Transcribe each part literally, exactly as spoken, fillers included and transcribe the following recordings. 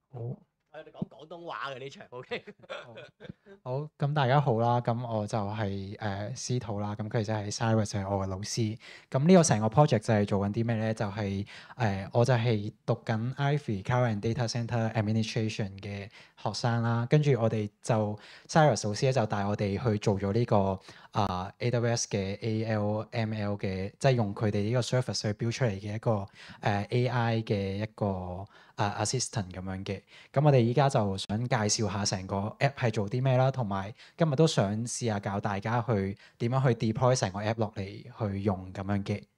好， 我哋講廣東話嘅呢場，OK？ 好，咁大家好啦，咁我就係、誒、司徒啦，咁佢就係 Cyrus 就係我嘅老師。咁呢個成個 project 就係做緊啲咩咧？就係、誒、我就係讀緊 Ivy Cloud and Data Center Administration 嘅學生啦。跟住我哋就 Cyrus 老師咧就帶我哋去做咗呢、個啊、A W S 嘅 A L M L 嘅，即係用佢哋呢個 service 去 build 出嚟嘅一個誒、A I 嘅一個啊、assistant 咁樣嘅。咁我哋依家就想介紹下成個 app 係做啲咩啦，同埋今日都想試下教大家去點樣去 deploy 成個 app 落嚟去用咁樣嘅。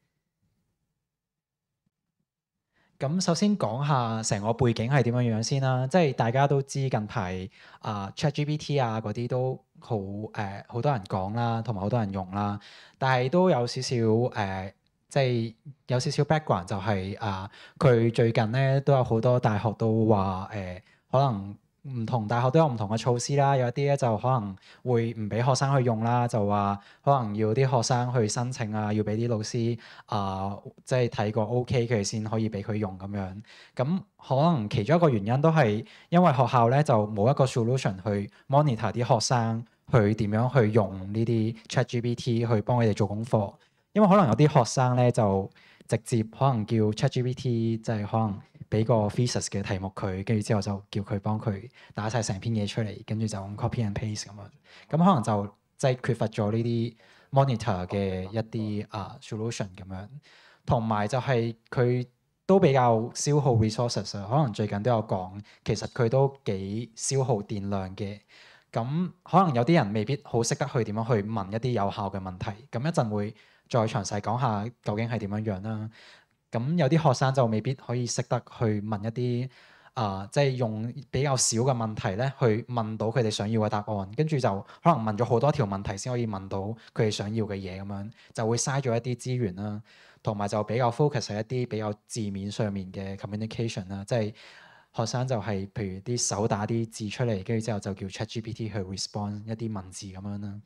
咁首先講下成個背景係點樣樣先啦，即係大家都知近排啊 ChatGPT 啊嗰啲都好誒好多人講啦，同埋好多人用啦，但係都有少少誒、呃即係有少少 background 就係啊佢最近咧都有好多大學都話誒、呃可能唔同大學都有唔同嘅措施啦，有一啲咧就可能會唔俾學生去用啦，就話可能要啲學生去申請啊，要俾啲老師啊、即係睇過 OK 佢哋先可以俾佢用咁樣。咁可能其中一個原因都係因為學校咧就冇一個 solution 去 monitor 啲學生去點樣去用呢啲 ChatGPT 去幫佢哋做功課。因為可能有啲學生咧就直接可能叫 ChatGPT 即係可能俾個 thesis 嘅題目佢，跟住之後就叫佢幫佢打晒成篇嘢出嚟，跟住就用 copy and paste 咁樣。咁可能就即係缺乏咗呢啲 monitor 嘅一啲啊、solution 咁樣，同埋就係佢都比較消耗 resources 啊。可能最近都有講，其實佢都幾消耗電量嘅。咁可能有啲人未必好識得去點樣去問一啲有效嘅問題。咁一陣會再詳細講下究竟係點樣樣啦。咁有啲學生就未必可以識得去問一啲啊，即係用比較少嘅問題咧，去問到佢哋想要嘅答案，跟住就可能問咗好多條問題先可以問到佢哋想要嘅嘢咁樣，就會嘥咗一啲資源啦，同埋就比較 focus 喺一啲比較字面上面嘅 communication 啦，即係學生就係譬如啲手打啲字出嚟，跟住之後就叫 ChatGPT 去 respond 一啲文字咁樣啦。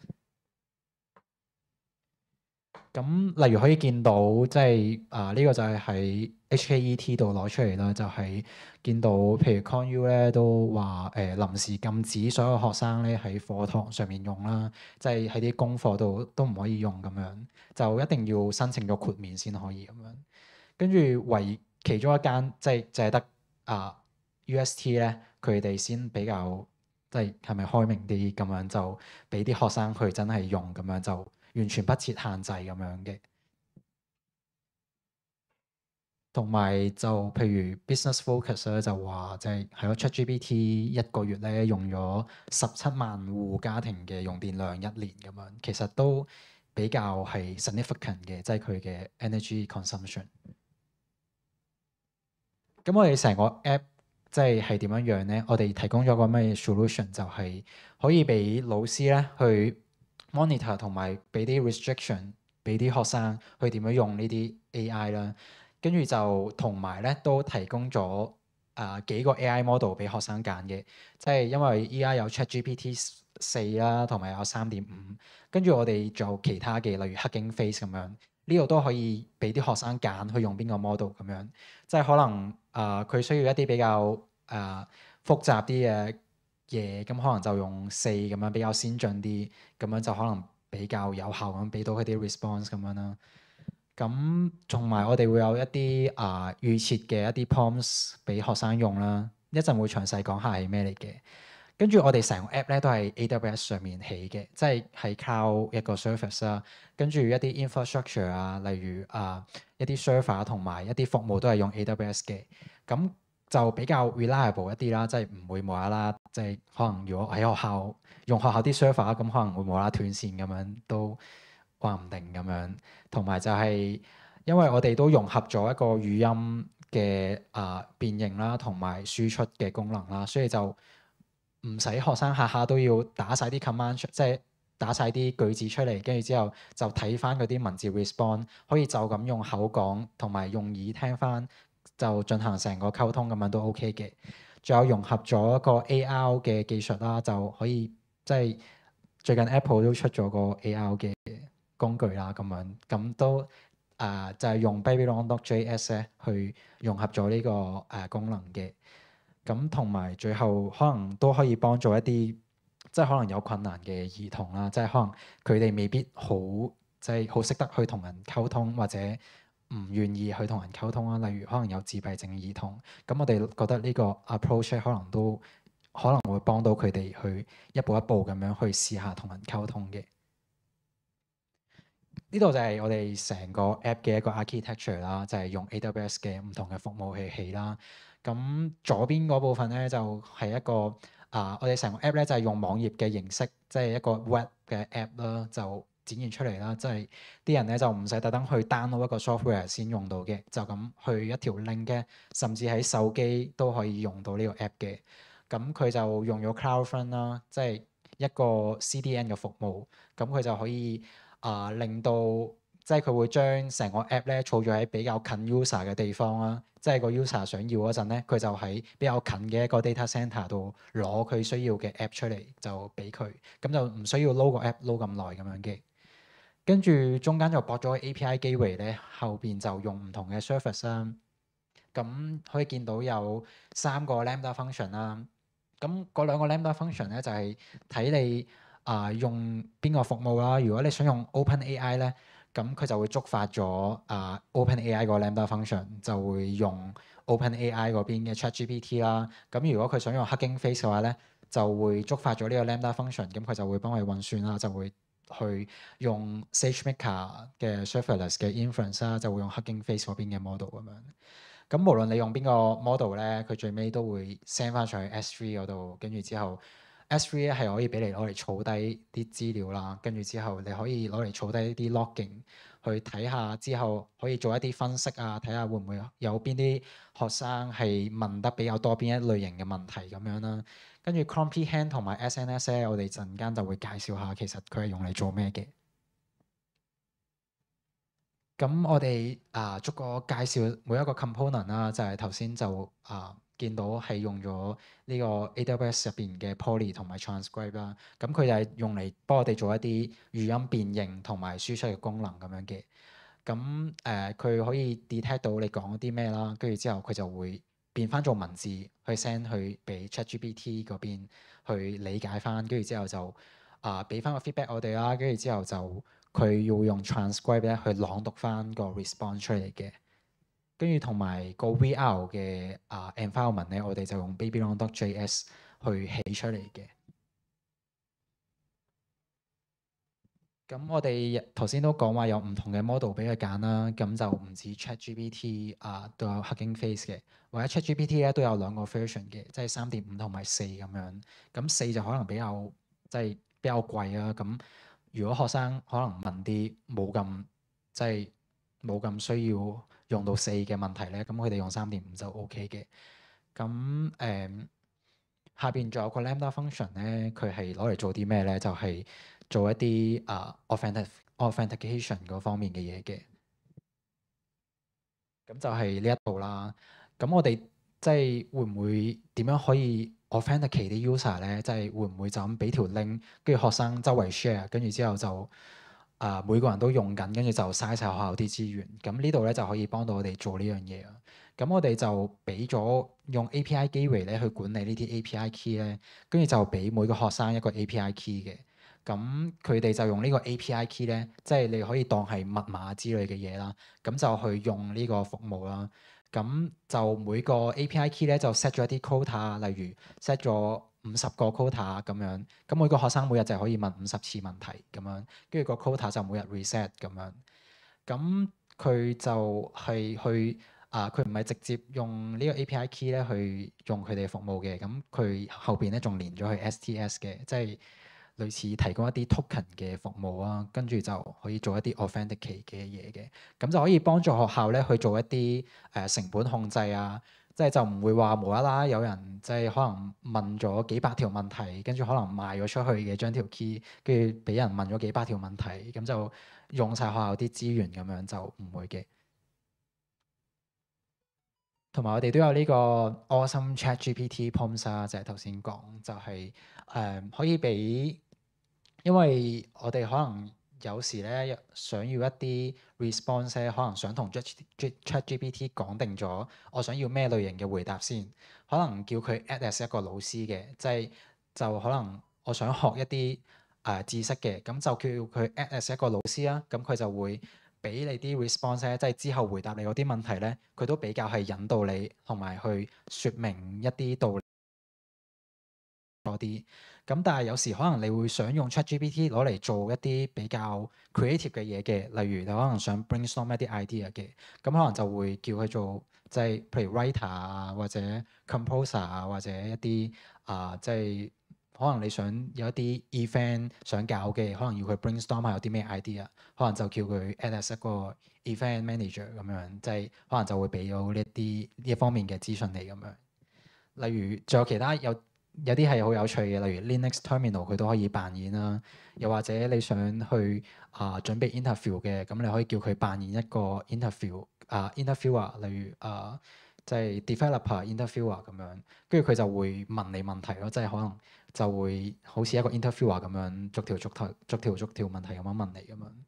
咁例如可以見到，即係啊呢個就係喺 H K E T 度攞出嚟啦，就係、見到譬如 ConU 咧都話誒、呃、臨時禁止所有學生咧喺課堂上面用啦，即係喺啲功課度都唔可以用咁樣，就一定要申請咗豁免先可以咁樣。跟住唯其中一間即係淨係得啊 U S T 咧，佢哋先比較即係係咪開明啲咁樣，就俾啲學生去真係用咁樣，就完全不設限制咁樣嘅。同埋就譬如 Business Focus 咧就話即係係咯 ChatGPT 一個月咧用咗十七萬戶家庭嘅用電量一年咁樣，其實都比較係 significant 嘅，即係佢嘅 energy consumption。咁我哋成個 app 即係係點樣樣咧？我哋提供咗個咩 solution，就係可以俾老師咧去 monitor 同埋俾啲 restriction，俾啲學生去點樣用呢啲 A I 啦。跟住就同埋咧都提供咗啊、呃、幾個 A I model 俾學生揀嘅，即係因為依家有 ChatGPT 四啦，同埋有三點五，跟住我哋仲有其他嘅，例如 Hugging Face 咁樣，呢度都可以俾啲學生揀去用邊個 model 咁樣。即係可能啊，佢、呃、需要一啲比較啊、呃、複雜啲嘅嘢，咁可能就用四咁樣比較先進啲，咁樣就可能比較有效咁俾到佢啲 response 咁樣啦。咁同埋我哋會有一啲啊、呃、預設嘅一啲 prompts 俾學生用啦，一陣會詳細講下係咩嚟嘅。跟住我哋成個 app 咧都係 A W S 上面起嘅，即係係靠一個 service 啦。跟住一啲 infrastructure 啊，例如啊一啲 server 同埋一啲服務都係用 A W S 嘅，咁就比較 reliable 一啲啦，即係唔會無啦啦，即係可能如果喺學校用學校啲 server，咁可能會無啦啦斷線咁樣都話唔定咁樣。同埋就係因為我哋都融合咗一個語音嘅啊、呃、變形啦，同埋輸出嘅功能啦，所以就唔使學生下下都要打晒啲 command 出，即係打晒啲句子出嚟，跟住之後就睇翻嗰啲文字 respond，可以就咁用口講同埋用耳聽翻，就進行成個溝通咁樣都 OK 嘅。仲有融合咗一個 A R 嘅技術啦，就可以即係最近 Apple 都出咗個 A R 嘅工具啦，咁樣咁都啊、呃、就係、是、用 Babylon.js 咧去融合咗呢、這個誒、呃、功能嘅。 咁同埋最後可能都可以幫助一啲即係可能有困難嘅兒童啦，即係可能佢哋未必好即係好識得去同人溝通，或者唔願意去同人溝通啦。例如可能有自閉症兒童，咁我哋覺得呢個 approach 可能都可能會幫到佢哋去一步一步咁樣去試下同人溝通嘅。呢度就係我哋成個 app 嘅一個 architecture 啦，就係用 A W S 嘅唔同嘅服務去起啦。咁左邊嗰部分咧就係、是、一個啊，我哋成個 app 咧就係、是、用網頁嘅形式，即、就、係、是、一個 web 嘅 app 啦，就展現出嚟啦。即係啲人咧就唔使特登去 download 一個 software 先用到嘅，就咁去一條 link 嘅，甚至喺手機都可以用到呢個 app 嘅。咁佢就用咗 CloudFront 啦，即係一個 C D N 嘅服務，咁佢就可以。啊、呃，令到即係佢會將成個 app 咧儲咗喺比較近 user 嘅地方啦，即係個 user 想要嗰陣咧，佢就喺比較近嘅一個 data center 度攞佢需要嘅 app 出嚟就俾佢，咁就唔需要 load 個 app load 咁耐咁樣嘅。跟住中間就駁咗個 A P I gateway 咧，後邊就用唔同嘅 service 啦。咁可以見到有三個 lambda function 啦。咁嗰兩個 lambda function 咧就係、是、睇你啊、呃、用邊個服務啦。如果你想用 OpenAI 咧，咁佢就會觸發咗啊 OpenAI 個 lambda function，就會用 OpenAI 嗰邊嘅 ChatGPT 啦。咁如果佢想用 Hugging Face 嘅話咧，就會觸發咗呢個 lambda function，咁佢就會幫佢運算啦，就會去用 SageMaker 嘅 serverless 嘅 inference 啦，就會用 Hugging Face 嗰邊嘅 model 咁樣。咁無論你用邊個 model 咧，佢最尾都會 send 翻上去 S 三 嗰度，跟住之後 S 三咧係可以俾你攞嚟儲低啲資料啦，跟住之後你可以攞嚟儲低啲 logging 去睇下，之後可以做一啲分析啊，睇下會唔會有邊啲學生係問得比較多邊一類型嘅問題咁樣啦。跟住 Comprehend 同埋 S N S 咧，我哋陣間就會介紹下其實佢係用嚟做咩嘅。咁我哋啊逐個介紹每一個 component 啦，就係頭先就啊見到係用咗呢個 A W S 入邊嘅 Poly 同埋 Transcribe 啦。咁佢就係用嚟幫我哋做一啲語音辨認同埋輸出嘅功能咁樣嘅。咁誒佢可以 detect 到你講啲咩啦，跟住之後佢就會變翻做文字去 send 去俾 ChatGPT 嗰邊去理解翻，跟住之後就啊俾翻個 feedback 我哋啦，跟住之後就。佢要用 transcribe 咧去朗讀翻個 response 出嚟嘅，跟住同埋個 V R 嘅啊、uh, environment 咧，我哋就用 Babylon.js 去起出嚟嘅。咁我哋頭先都講話有唔同嘅 model 俾佢揀啦，咁就唔止 ChatGPT 啊都有 Hugging Face 嘅，或者 ChatGPT 咧都有兩個 version 嘅，即係三點五同埋四咁樣。咁四就可能比較即係比較貴啦。咁如果學生可能問啲冇咁即係冇咁需要用到四嘅問題咧，咁佢哋用三點五就 OK 嘅。咁誒、嗯、下邊仲有個 lambda function 咧，佢係攞嚟做啲咩咧？就係、是、做一啲啊、uh, authentic authentication 嗰方面嘅嘢嘅。咁就係呢一度啦。咁我哋即係會唔會點樣可以 authenticate 啲 user 咧？即係會唔會就咁俾條 link，跟住學生周圍 share，跟住之後就啊、呃、每個人都用緊，跟住就嘥晒學校啲資源。咁呢度咧就可以幫到我哋做呢樣嘢啊。咁我哋就俾咗用 A P I gateway 咧去管理呢啲 A P I key 咧，跟住就俾每個學生一個 A P I key 嘅。咁佢哋就用呢個 A P I key 咧，即係你可以當係密碼之類嘅嘢啦。咁就去用呢個服務啦。咁就每個 A P I key 咧就 set 咗一啲 quota，例如 set 咗五十個 quota 咁樣。咁每個學生每日就可以問五十次問題咁樣，跟住個 quota 就每日 reset 咁樣。咁佢就係去啊，佢唔係直接用呢個 A P I key 咧去用佢哋服務嘅。咁佢後邊咧仲連咗去 S T S 嘅，即係類似提供一啲 token 嘅服務啊，跟住就可以做一啲 authenticate 嘅嘢嘅，咁就可以幫助學校咧去做一啲誒、呃、成本控制啊，即係就唔會話無啦啦有人即係可能問咗幾百條問題，跟住可能賣咗出去嘅將條 key，跟住俾人問咗幾百條問題，咁就用晒學校啲資源咁樣就唔會嘅。同埋我哋都有呢個 Awesome ChatGPT Prompts 啊，就係頭先講，就係、是、誒、呃、可以俾。因為我哋可能有時咧想要一啲 response 咧，可能想同 ChatGPT 講定咗，我想要咩類型嘅回答先，可能叫佢 act as 一個老師嘅，即係就可能我想學一啲誒、呃、知識嘅，咁就叫佢 act as 一個老師啦，咁佢就會俾你啲 response 咧，即係之後回答你嗰啲問題咧，佢都比較係引導你同埋去説明一啲道理多啲。咁但係有時可能你會想用 ChatGPT 攞嚟做一啲比較 creative 嘅嘢嘅，例如你可能想 brainstorm 一啲 idea 嘅，咁可能就會叫佢做即係譬如 writer 啊，或者 composer 啊，或者一啲啊即係可能你想有一啲 event 想搞嘅，可能要佢 brainstorm 下有啲咩 idea，可能就叫佢 add as 一個 event manager 咁樣，即係可能就會俾到呢一啲呢一方面嘅資訊你咁樣。例如仲有其他有有啲係好有趣嘅，例如 Linux Terminal 佢都可以扮演啦。又或者你想去啊、呃、準備 interview 嘅，咁你可以叫佢扮演一個 interview 啊、呃、interviewer，例如啊即係 developer interviewer 咁樣，跟住佢就會問你問題咯，即係可能就會好似一個 interviewer 咁樣逐條逐條逐條逐條問題咁樣問你咁樣。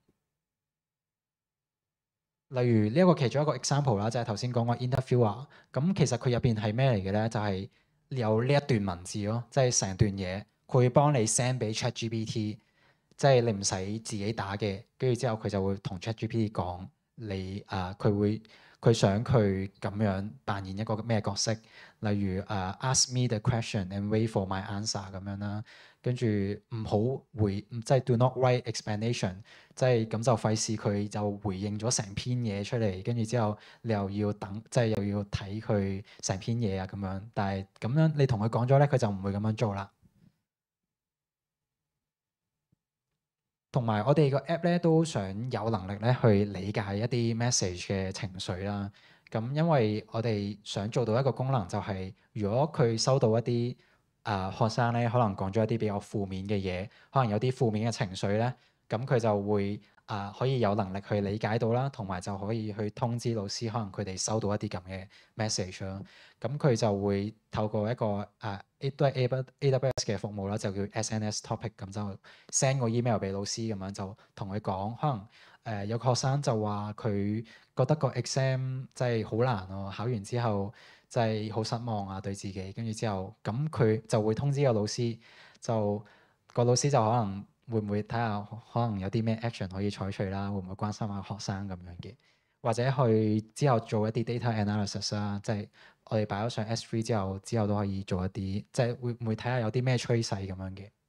例如呢一個其中一個 example 啦，就係頭先講個 interviewer，咁其實佢入邊係咩嚟嘅咧？就係、是、有呢一段文字咯，即係成段嘢，佢會幫你 send 俾 ChatGPT，即係你唔使自己打嘅，跟住之後佢就會同 ChatGPT 講你啊，佢、呃、會佢想佢咁樣扮演一個咩角色，例如啊、呃、ask me the question and wait for my answer 咁樣啦。跟住唔好回，即係 do not write explanation，即係咁就費事佢就回應咗成篇嘢出嚟，跟住之後你又要等，即係又要睇佢成篇嘢啊咁樣。但係咁樣你同佢講咗咧，佢就唔會咁樣做啦。同埋我哋個 app 咧都想有能力咧去理解一啲 message 嘅情緒啦。咁因為我哋想做到一個功能，就係如果佢收到一啲啊、呃、學生咧，可能講咗一啲比較負面嘅嘢，可能有啲負面嘅情緒咧，咁佢就會啊、呃、可以有能力去理解到啦，同埋就可以去通知老師，可能佢哋收到一啲咁嘅 message 啦。咁佢就會透過一個啊 A 都係 A W S 嘅服務啦，就叫 S N S Topic，咁就 send 個 email 俾老師咁樣，就同佢講，可能誒、呃、有個學生就話佢覺得個 exam 真係好難喎、啊，考完之後真係好失望啊對自己，跟住之後咁佢就會通知個老師，就個老師就可能會唔會睇下可能有啲咩 action 可以採取啦，會唔會關心下學生咁樣嘅，或者去之後做一啲 data analysis 啦，即係我哋擺咗上 S 三之後，之後都可以做一啲，即係會唔會睇下有啲咩趨勢咁樣嘅。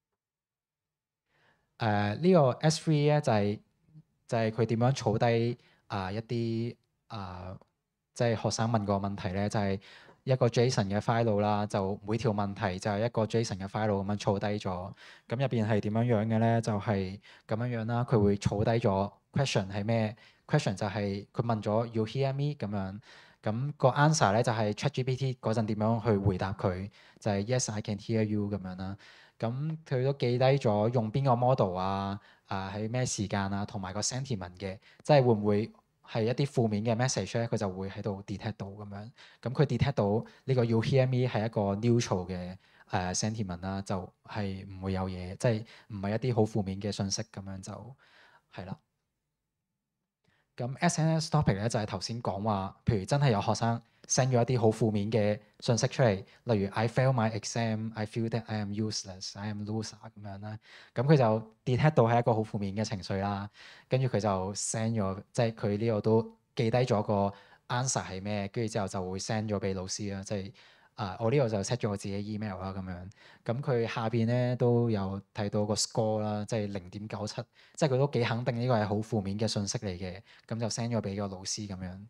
誒、uh, 呢個 S 三咧就係、是、就係佢點樣儲低啊一啲啊即係學生問個問題咧，就係、是、一個 JSON 嘅 file 啦，就每條問題就係一個 JSON 嘅 file 咁樣儲低咗。咁入邊係點樣樣嘅咧？就係、是、咁樣樣啦。佢會儲低咗 question 係咩 question 就係佢問咗 You hear me 咁樣。咁個 answer 咧就係 ChatGPT 嗰陣點樣去回答佢，就係、是、Yes I can hear you 咁樣啦。咁佢都記低咗用邊個 model 啊，啊喺咩時間啊，同埋個 sentiment 嘅，即係會唔會係一啲負面嘅 message 咧？佢就會喺度 detect 到咁樣。咁佢 detect 到呢個 You hear me 係一個 neutral 嘅誒、uh, sentiment 啦，就係唔會有嘢，即係唔係一啲好負面嘅信息咁樣就係啦。咁 S N S topic 咧就係頭先講話，譬如真係有學生 send 咗一啲好負面嘅信息出嚟，例如 I fail my exam, I feel that I am useless, I am loser 咁樣啦。咁佢就 detect 到係一個好負面嘅情緒啦，跟住佢就 send 咗，即係佢呢度都記低咗個 answer 係咩，跟住之後就會 send 咗俾老師啦，即係。啊！我呢度就 set 咗我自己 email 啦，咁樣咁佢下邊咧都有睇到個 score 啦，即係零點九七，即係佢都幾肯定呢個係好負面嘅信息嚟嘅，咁就 send 咗俾個老師咁樣。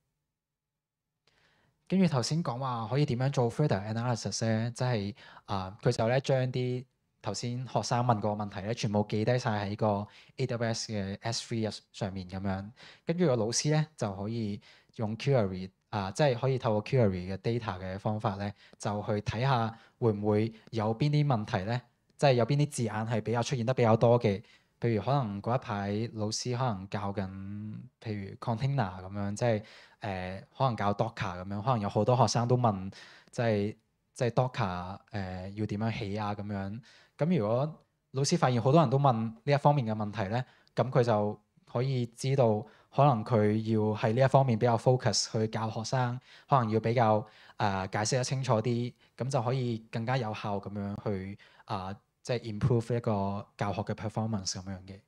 跟住頭先講話可以點樣做 further analysis 咧，即係啊佢就咧將啲頭先學生問過嘅問題咧，全部記低晒喺個 A W S 嘅 S 三上面咁樣，跟住個老師咧就可以用 query 啊，即係可以透過 query 嘅 data 嘅方法咧，就去睇下會唔會有邊啲問題咧，即係有邊啲字眼係比較出現得比較多嘅。譬如可能嗰一排老師可能教緊，譬如 container 咁樣，即係誒、呃、可能教 Docker 咁樣，可能有好多學生都問，即係即係 Docker 誒、呃、要點樣起啊咁樣。咁如果老師發現好多人都問呢一方面嘅問題咧，咁佢就可以知道可能佢要喺呢一方面比較 focus 去教學生，可能要比較誒、呃、解釋得清楚啲，咁就可以更加有效咁樣去啊、呃，即係 improve 一個教學嘅 performance 咁樣嘅。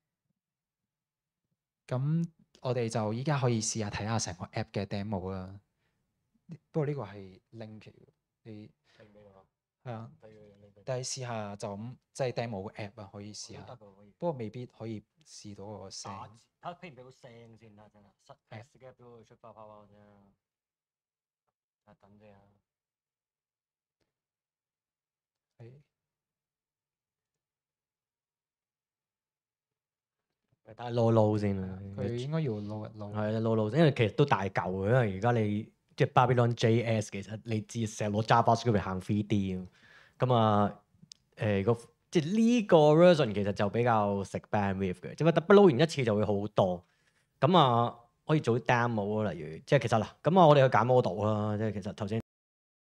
咁我哋就依家可以試下睇下成個 app 嘅 demo 啦。不過呢個係 link 嚟嘅，你係啊，但係試下就咁即係 demo 個 app 啊，可以試下。不過未必可以試到個聲。 睇下俾唔俾到聲先啦，真係。塞 escape 都會出泡泡泡啫。啊，等陣啊。 係。 等下撈撈先啦。 佢應該要撈一撈。 係啊，撈撈先，因為其實都大嚿嘅，因為而家你即係 Babylon J S 其實你知成日攞 JavaScript 嚟行 three D 咁啊誒個即係呢個 version 其實就比較食 bandwidth 嘅，即係不撈完一次就會好多。咁啊可以做啲 demo 啊，例如即係其實嗱，咁啊我哋去揀 model 啦，即係其實頭先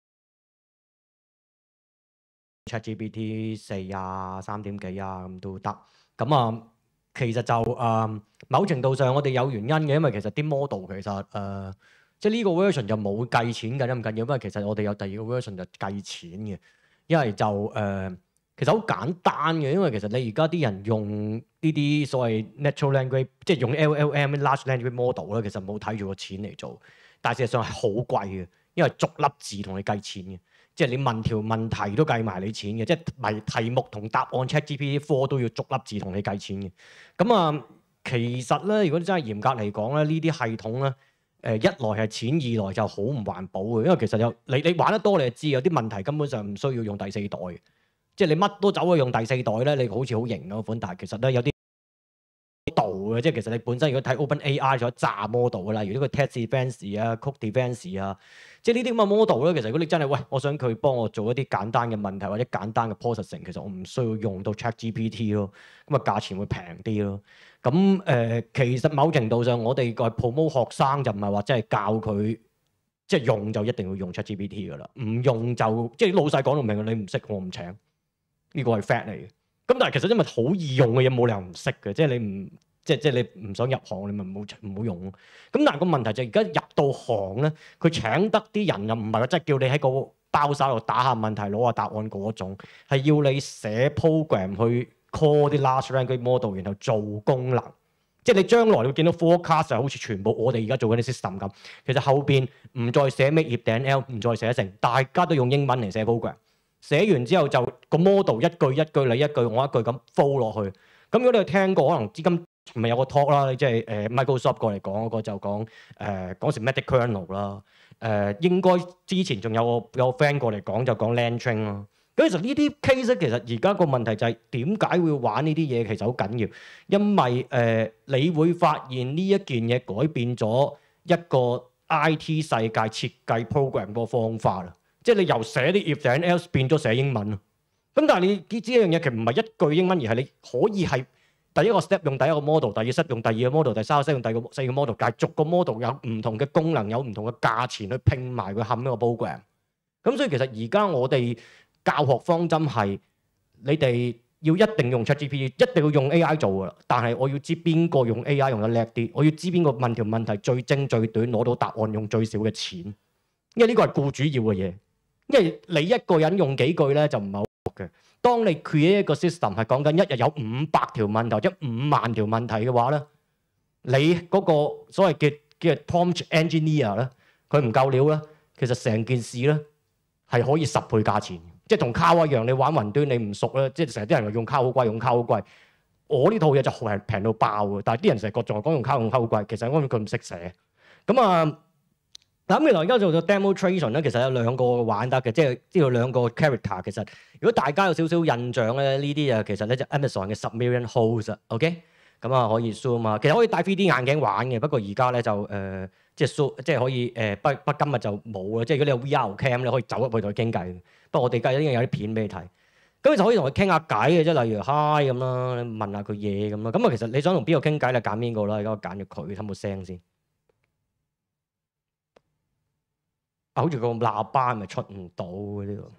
ChatGPT 四啊、三點幾啊咁都得。咁啊其實就誒、呃、某程度上我哋有原因嘅，因為其實啲 model 其實誒、呃、即係呢個 version 就冇計錢嘅，唔緊要，因為其實我哋有第二個 version 就計錢嘅，因為就誒、呃、其實好簡單嘅，因為其實你而家啲人用呢啲所謂 natural language，即係用 L L M large language model 咧，其實冇睇住個錢嚟做，但係事實上係好貴嘅，因為逐粒字同你計錢嘅。即係你問條問題都計埋你錢嘅，即係題題目同答案 ChatGPT four 都要逐粒字同你計錢嘅。咁啊，其實咧，如果真係嚴格嚟講咧，呢啲系統咧，誒、呃、一來係錢，二來就好唔環保嘅，因為其實有你你玩得多你就知有啲問題根本上唔需要用第四代嘅，即係你乜都走去用第四代咧，你好似好型嗰款，但係其實咧有啲度嘅，即係其實你本身如果睇 OpenAI 咗炸 model 嘅，例如呢個 text defense 啊、code defense 啊，即係呢啲咁嘅 model 咧，其實如果你真係喂，我想佢幫我做一啲簡單嘅問題或者簡單嘅 processing，其實我唔需要用到 ChatGPT 咯，咁啊價錢會平啲咯。咁誒、呃，其實某程度上我哋個 promote 學生就唔係話真係教佢，即係用就一定要用 ChatGPT 噶啦，唔用就即係老細講到明，你唔識我唔請，呢個係 fact 嚟嘅。咁但係其實因為好易用嘅嘢冇理由唔識嘅，即係你唔即係即係你唔想入行，你咪唔好唔好用咯。咁但係個問題就係而家入到行咧，佢請得啲人又唔係話即係叫你喺個包手度打下問題攞下答案嗰種，係要你寫 program 去 call 啲 large language model，然後做功能。即係你將來你會見到 forecast 就好似全部我哋而家做緊啲 system 咁，其實後邊唔再寫 make if then else，唔再寫成，大家都用英文嚟寫 program。寫完之後就個 model 一句一句你一句我一句咁 flow 落去。咁如果你有聽過，可能資金咪有個 talk 啦，即係誒 Microsoft 過嚟講嗰個就講誒嗰時 Magic Kernel 啦。誒應該之前仲有個有個 friend 過嚟講就講 LangChain 啦。咁其實呢啲 case 其實而家個問題就係點解會玩呢啲嘢，其實好緊要，因為誒、呃、你會發現呢一件嘢改變咗一個 I T 世界設計 program 個方法啦。即係你由寫啲 if then else 變咗寫英文咯。咁但係你知一樣嘢，其實唔係一句英文，而係你可以係第一個 step 用第一個 model， 第二 step 用第二個 model， 第三個 step 用第二個四個 model， 但係逐個 model 有唔同嘅功能，有唔同嘅價錢去拼埋佢冚一個 program。咁所以其實而家我哋教學方針係你哋要一定用 ChatGPT， 一定要用 A I 做㗎啦。但係我要知邊個用 A I 用得叻啲，我要知邊個問條問題最精最短，攞到答案用最少嘅錢，因為呢個係僱主要嘅嘢。因為你一個人用幾句咧就唔係好嘅。當你 create 一個 system 係講緊一日有五百條問題或者五萬條問題嘅話咧，你嗰個所謂嘅嘅 prompt engineer 咧，佢唔夠料咧，其實成件事咧係可以十倍價錢。即係同 cloud 一樣，你玩雲端你唔熟咧，即係成日啲人話用 cloud 好貴，用 cloud 好貴。我呢套嘢就係平到爆嘅，但係啲人成日仲係講用 cloud 用 cloud 好貴，其實因為佢唔識寫。咁啊〜咁未來而家做咗 demonstration 咧，其實有兩個玩得嘅，即係知道兩個 character。其實如果大家有少少印象咧，呢啲啊其實咧就 Amazon 嘅十 million host，OK，咁啊可以 zoom 啊，其實可以戴 three D 眼鏡玩嘅。不過而家咧就誒、呃、即係 zoom，即係可以誒、呃，不不今日就冇啦。即係如果你有 V R cam 你可以走入去同佢傾偈。不過我哋而家已經有啲片俾你睇，咁你就可以同佢傾下偈嘅啫。例如 hi 咁啦，你問下佢嘢咁啦。咁啊其實你想同邊個傾偈咧，揀邊個啦？而家我揀咗佢，睇冇聲先。好似個喇叭咪出唔到嘅呢個，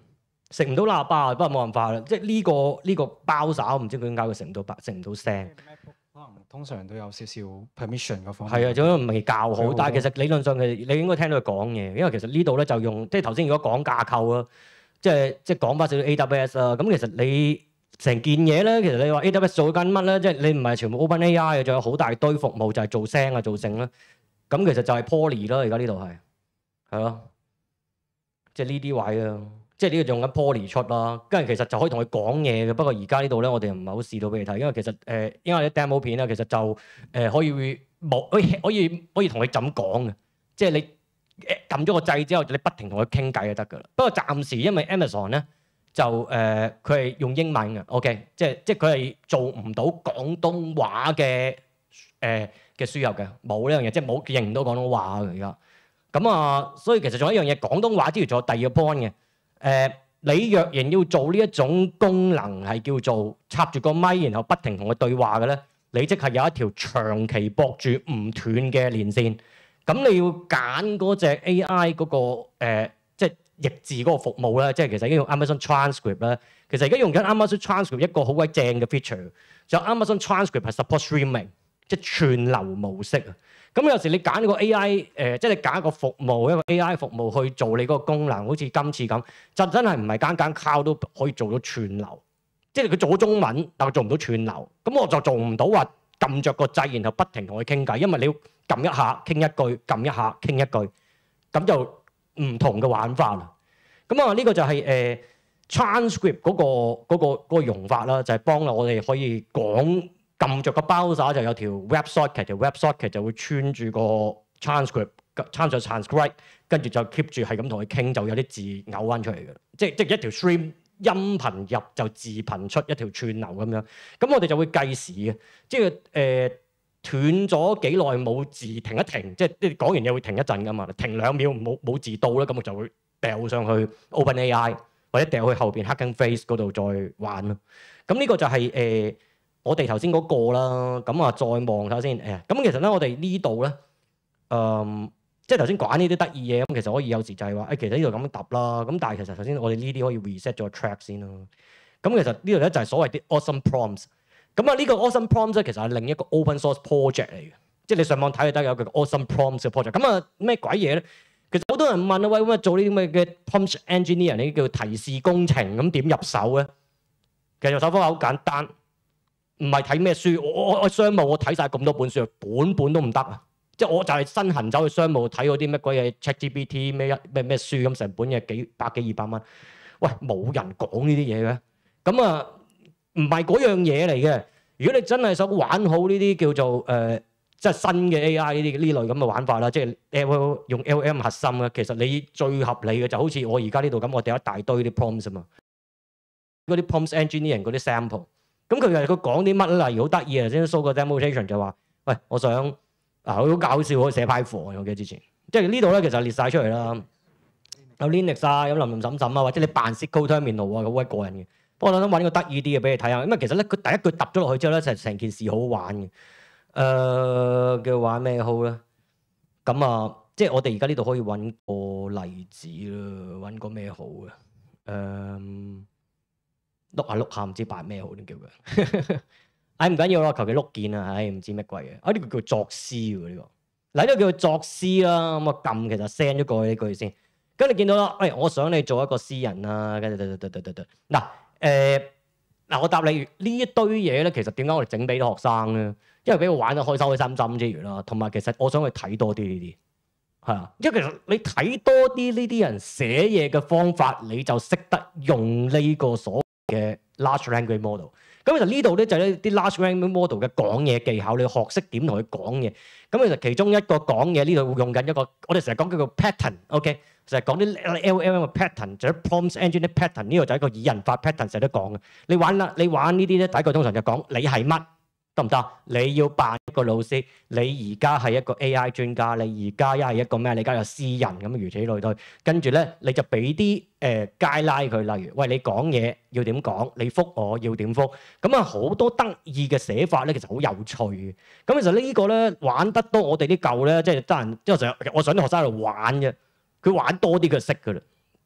食唔到喇叭，不過冇辦法啦。即係呢個呢、個包耍，唔知佢點解佢食唔到食唔到聲。 可能通常都有少少 permission 嗰方面。 係啊，仲有唔係教好， 好但係其實理論上嘅你應該聽到佢講嘢，因為其實呢度咧就用即係頭先如果講架構啊，即係即係講翻少少 A W S 啊。咁其實你成件嘢咧，其實你話 A W S 做緊乜咧？即係你唔係全部 OpenAI 嘅，仲有好大堆服務就係做聲啊、做聲啦。咁其實就係 Poly 啦，而家呢度係係咯，即係呢啲位啊。即係呢個用緊 Poly 出啦，跟住其實就可以同佢講嘢嘅。不過而家呢度咧，我哋唔係好試到俾你睇，因為其實誒、呃，因為啲 demo 片咧，其實就誒、呃、可以冇可以可以可以同佢咁講嘅。即係你誒撳咗個掣之後，你不停同佢傾偈就得㗎啦。不過暫時因為 Amazon 咧就誒佢係用英文嘅 ，OK，即係即係佢係做唔到廣東話嘅誒嘅輸入嘅，冇呢樣嘢，即係冇認唔到廣東話嘅而家。咁啊，所以其實仲有一樣嘢，廣東話之餘仲有第二個 point 嘅。誒、呃，你若然要做呢一種功能係叫做插住個咪，然後不停同佢對話嘅咧，你即係有一條長期駁住唔斷嘅連線。咁你要揀嗰隻 A I 嗰、那個、呃、即係譯字嗰個服務咧，即係其實已經用 Amazon Transcript 咧。其實而家用緊 Amazon Transcript 一個好鬼正嘅 feature，就 Amazon Transcript 係 support streaming，即係串流模式啊。咁有時你揀個 A I 誒、呃，即係你揀一個服務，一個 A I 服務去做你嗰個功能，好似今次咁，就真係唔係間間 cloud 都可以做到串流。即係佢做咗中文，但係做唔到串流。咁我就做唔到話撳着個掣，然後不停同佢傾偈，因為你要撳一下傾一句，撳一下傾一句，咁就唔同嘅玩法啦。咁啊，呢個就係、是、誒、呃、transcript 嗰、那個嗰、那個嗰、那個用法啦，就係、是、幫我哋可以講。撳着個包耍就有條 web socket， 條 web socket 就會穿住個 transcript，穿住 transcribe， 跟住就 keep 住係咁同佢傾，就有啲字嘔翻出嚟嘅。即係即係一條 stream 音頻入就字頻出一條串流咁樣。咁我哋就會計時嘅，即係誒、呃、斷咗幾耐冇字停一停，即係即係講完嘢會停一陣噶嘛，停兩秒冇冇字到咧，咁我就會掉上去 OpenAI 或者掉去後邊 Hugging Face 嗰度再玩咯。咁呢個就係、是、誒。呃我哋頭先嗰個啦，咁啊再望睇下先。誒，咁其實咧，我哋呢度咧，誒，即係頭先講呢啲得意嘢，咁其實可以有時就係話，誒，其實呢度咁樣揼啦。咁但係其實頭先我哋呢啲可以 reset 咗個 track 先咯。咁其實呢度咧就係所謂啲 awesome prompts。咁啊，呢個 awesome prompts 咧其實係另一個 open source project 嚟嘅，即係你上網睇就得有個 awesome prompts 嘅 project。咁啊，咩鬼嘢咧？其實好多人問啊，喂，咁啊做呢啲咁嘅 prompt engineer，呢啲叫提示工程，咁點入手咧？其實入手方法好簡單。唔係睇咩書，我我我商務我睇晒咁多本書，本本都唔得啊！即係我就係身痕走去商務睇嗰啲乜鬼嘢 ChatGPT 咩一咩咩書咁，成本嘢幾百幾二百蚊。喂，冇人講呢啲嘢嘅，咁啊唔係嗰樣嘢嚟嘅。如果你真係想玩好呢啲叫做誒、呃，即係新嘅 A I 呢啲呢類咁嘅玩法啦，即係 L 用 L M 核心啊，其實你最合理嘅就好似我而家呢度咁，我哋有一大堆啲 prompts 啊嘛，嗰啲 prompts engineering 嗰啲 sample。咁佢係佢講啲乜？例如好得意啊！先 show 個 demonstration 就話：喂，我想啊，好搞笑，我寫派貨我記得之前，即係呢度咧其實列晒出嚟啦，有 Linux 啊，有林林審審啊，或者你扮 S Q L terminal 啊，好鬼過癮嘅。不過我諗揾個得意啲嘅俾你睇下，因為其實咧佢第一句揼咗落去之後咧，就成件事好玩嘅。誒、呃，叫玩咩好咧？咁啊，即係我哋而家呢度可以揾個例子啦，揾個咩好嘅？誒、呃。碌下碌下唔知扮咩好點叫佢，唉唔緊要啦，求其碌件啊，唉唔知乜鬼嘅，啊呢個叫作詩喎呢個，嗱呢個叫作詩啦，咁啊撳其實 send 咗過去呢句先，跟住你見到啦，喂我想你做一個詩人啦，跟住得得得得得，嗱誒嗱我答你呢一堆嘢咧，其實點解我哋整俾啲學生咧？因為俾佢玩得開心開心心之餘啦，同埋其實我想去睇多啲呢啲，係啊，因為其實你睇多啲呢啲人寫嘢嘅方法，你就識得用呢個所嘅 large language model，咁其實呢度咧就係啲 large language model 嘅講嘢技巧，你要學識點同佢講嘢。咁其實其中一個講嘢呢度會用緊一個，我哋成日講叫做 pattern，OK，成日講啲 L L M 嘅 pattern，就係 prompt engine 嘅 pattern，呢度就係一個擬人法 pattern，成日都講嘅。你玩啦，你玩呢啲咧，第一句通常就講你係乜得唔得？你要扮一個老師，你而家係一個 A I 專家，你而家一係一個咩？你而家有詩人咁，如此類推。跟住咧，你就俾啲誒 guideline佢，例如喂你講嘢要點講，你覆我要點覆。咁啊好多得意嘅寫法咧，其實好有趣嘅。咁其實呢個咧玩得多，我哋啲舊咧即係得人，即係成日我想啲學生喺度玩嘅，佢玩多啲佢就識㗎啦。咁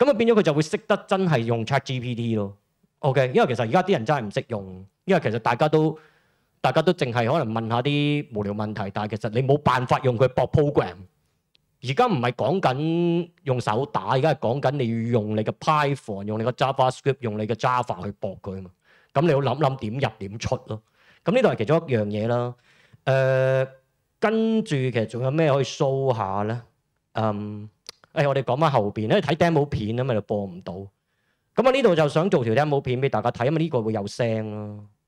咁啊變咗佢就會識得真係用 ChatGPT 咯。OK，因為其實而家啲人真係唔識用，因為其實大家都大家都淨係可能問下啲無聊問題，但係其實你冇辦法用佢駁 program。而家唔係講緊用手打，而家係講緊你要用你嘅 Python， 用你嘅 JavaScript， 用你嘅 Java 去駁佢啊嘛。咁你要諗諗點入點出咯。咁呢度係其中一樣嘢啦。誒、呃，跟住其實仲有咩可以 show 下咧？嗯，誒、哎、我哋講翻後邊咧，睇 demo 片啊嘛，就播唔到。咁啊呢度就想做條 demo 片俾大家睇，因為呢個會有聲咯。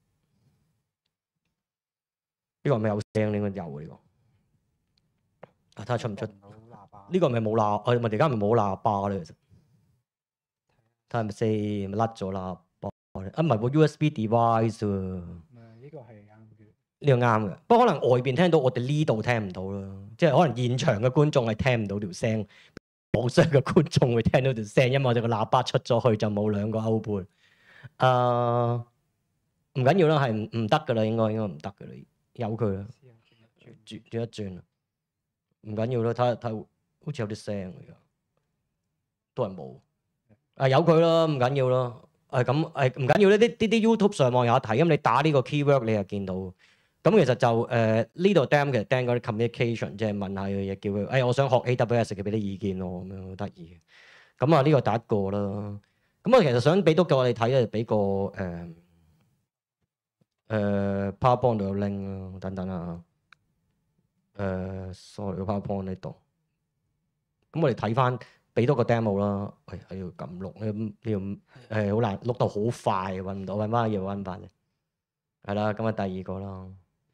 呢、這個係咪有聲？應該有嘅呢、這個。啊，睇下出唔出？呢個係咪冇喇？我哋而家咪冇喇叭咧，其實。睇下係咪先？咪甩咗喇叭？啊，唔係喎 U S B device 喎。唔係，呢個係啱嘅。呢個啱嘅，不過可能外邊聽到，我哋呢度聽唔到啦。即係可能現場嘅觀眾係聽唔到條聲，網上嘅觀眾會聽到條聲，因為我哋個喇叭出咗去就冇兩個歐半。啊，唔緊要啦，係唔唔得㗎啦，應該應該唔得㗎啦，由佢啦，轉轉一轉啦，唔緊要啦，睇睇。好似有啲聲嚟㗎，都係冇。啊，由佢啦，唔緊要啦。誒咁誒唔緊要咧，啲啲啲 YouTube 上網有得睇，咁你打呢個 keyword 你就見到。咁其實就誒呢度 demo 嘅 demo 嗰啲 communication，即係問下佢嘢，叫佢誒、哎、我想學 A W S 嘅，俾啲意見咯，咁樣好得意。咁啊呢個第一個啦。咁我其實想俾多個我哋睇咧，俾個誒誒、呃、PowerPoint 度有 link 啦，等等啊。誒、呃、sorry 個 PowerPoint 呢度。咁我哋睇翻，俾多個 demo 啦。喂，喺度撳錄，呢呢個誒好難錄到好快，揾唔到，揾翻要揾翻啫。係啦，咁啊第二個啦。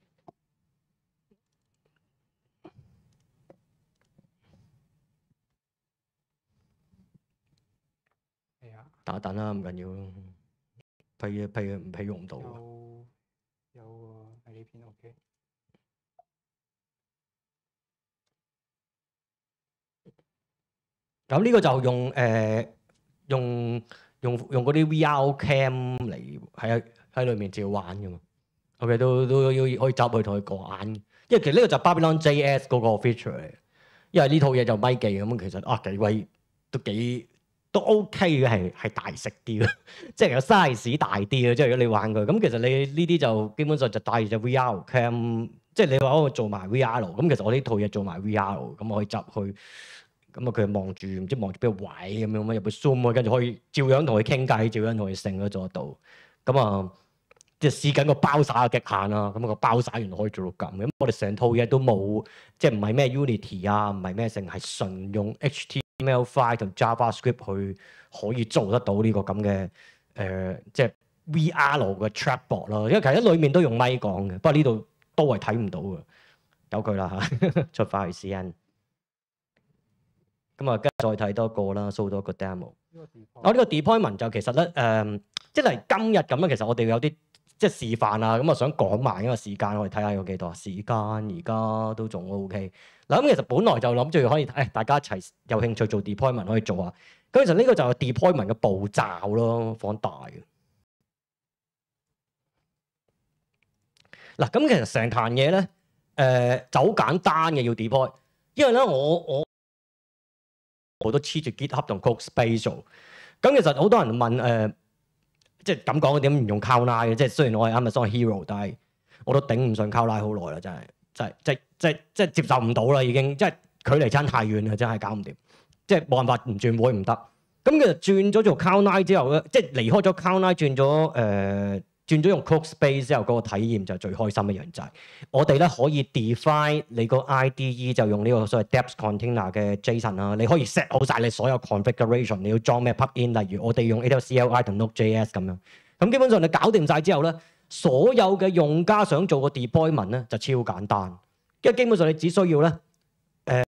係啊。等一等啦，唔緊要咯。譬譬唔譬用唔到。有有喎，喺呢邊 OK。咁呢個就用誒、呃、用用用嗰啲 V R cam 嚟喺喺裏面照玩㗎嘛。OK 都都要可以執去同佢講，因為其實呢個就 Babylon J S 嗰個 feature 嚟。因為呢套嘢就咪記咁，其實啊幾位都幾都 OK 嘅，係係大食啲嘅，即係個 size 大啲嘅。即係如果你玩佢，咁其實你呢啲就基本上就帶住隻 V R cam，即係你話我做埋 V R，咁其實我呢套嘢做埋 V R，咁我可以執去。咁啊，佢望住唔知望住邊個位咁樣，咁入去 zoom，跟住可以照樣同佢傾偈，照樣同佢成咗做得到。咁啊，即係試緊個包灑嘅極限啦。咁個包灑原來可以做到咁。咁我哋成套嘢都冇，即係唔係咩 Unity 啊，唔係咩成，係純用 H T M L 五 同 JavaScript 去可以做得到呢個咁嘅誒，即係 V R 嘅 chatbot 咯。因為其實裡面都用咪講嘅，不過呢度都係睇唔到嘅，由佢啦嚇，出翻去 C N。咁啊，跟住再睇多個啦 ，show 多個 demo。我呢個 deployment 就其實咧，誒、呃，即係今日咁樣，其實我哋有啲即係示範啊，咁啊想講埋呢個時間，我哋睇下有幾多時間，而家都仲 OK。嗱，咁其實本來就諗住可以，誒、哎，大家一齊有興趣做 deployment 可以做啊。咁其實呢個就係 deployment 嘅步驟咯，放大嘅。嗱，咁其實成壇嘢咧，誒、呃，就好簡單嘅要 deploy，因為咧我我。我都黐住 GitHub 同 Codespace 做，咁其實好多人問誒、呃，即係咁講點唔用 Cloud Nine 嘅？即係雖然我係 Amazon Hero，但係我都頂唔順 Cloud Nine 好耐啦，真係，真係，即係即係即係接受唔到啦，已經，即係距離差太遠啦，真係搞唔掂，即係冇辦法唔轉會唔得。咁其實轉咗做 Cloud Nine 之後咧，即係離開咗 Cloud Nine 轉咗誒。呃轉咗用 Codespace 之後，嗰個體驗就係最開心嘅樣就係，我哋咧可以 define 你個 I D E 就用呢個所謂 depth container 嘅 JSON 啦，你可以 set 好晒你所有 configuration，你要裝咩 plugin，例如我哋用 A W S C L I 同 Node.js 咁樣。咁基本上你搞掂晒之後咧，所有嘅用家想做個 deployment 咧就超簡單，因為基本上你只需要咧誒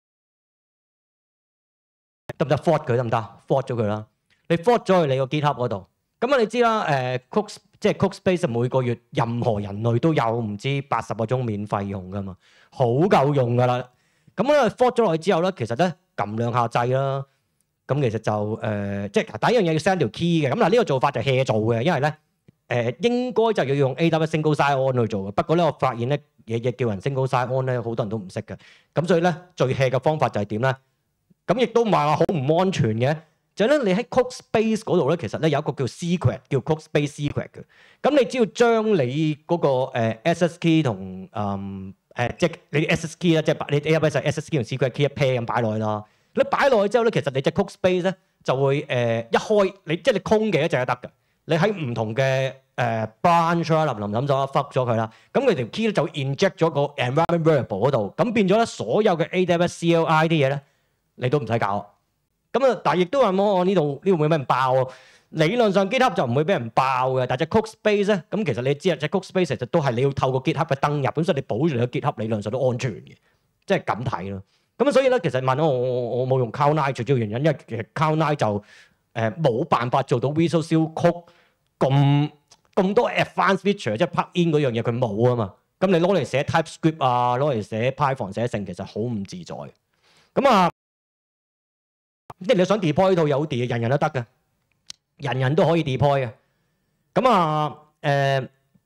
得唔得 fork 佢得唔得 fork 咗佢啦，你 fork 咗去你個 GitHub 嗰度。咁啊你知啦，誒、呃、Cooks 即係 Codespace 每個月任何人類都有唔知八十個鐘免費用噶嘛，好夠用噶啦。咁咧 fork 咗落去之後咧，其實咧撳兩下掣啦。咁其實就誒、呃，即係第一樣嘢要 send 條 key 嘅。咁嗱呢個做法就 hea 做嘅，因為咧誒、呃、應該就要用 A W S Single Sign-On 去做嘅。不過咧我發現咧嘢嘢叫人 Single Sign-On 咧，好多人都唔識嘅。咁所以咧最 hea 嘅方法就係點咧？咁亦都唔係話好唔安全嘅。 就係咧，你喺 code space 嗰度咧，其實咧有一個叫 secret，叫 code space secret 嘅。咁你只要將你嗰個誒 S S key 同誒誒即係你 S S key 啦，即係你 A W S S S key 同 secret key 一 pair 咁擺落去啦。你擺落去之後咧，其實你隻 code space 咧就會誒一開，你即係你空嘅一隻都得嘅。你喺唔同嘅誒 branch 啦，林林諗咗 fuck 咗佢啦，咁佢條 key 咧就 inject 咗個 environment variable 嗰度，咁變咗咧所有嘅 A W S C L I 啲嘢咧，你都唔使搞。咁啊，但係亦都話我呢度呢度會俾人爆啊！理論上 GitHub 就唔會俾人爆嘅，但係隻 code space 咧，咁其實你知啊，隻 code space 其實都係你要透過 GitHub 嘅登入，咁所以你保住你個 GitHub 理論上都安全嘅，即係咁睇咯。咁所以咧，其實問我我我冇用 Cloud nine 最主要原因，因為其實 Cloud nine 就誒冇、呃、辦法做到 Visual Code 咁咁多 advanced feature，即係 plug in 嗰樣嘢佢冇啊嘛。咁你攞嚟寫 TypeScript 啊，攞嚟寫 Python 寫成，其實好唔自在。咁啊〜即係你想 deploy 到有啲，人人都得嘅，人人都可以 deploy 嘅。咁啊，誒、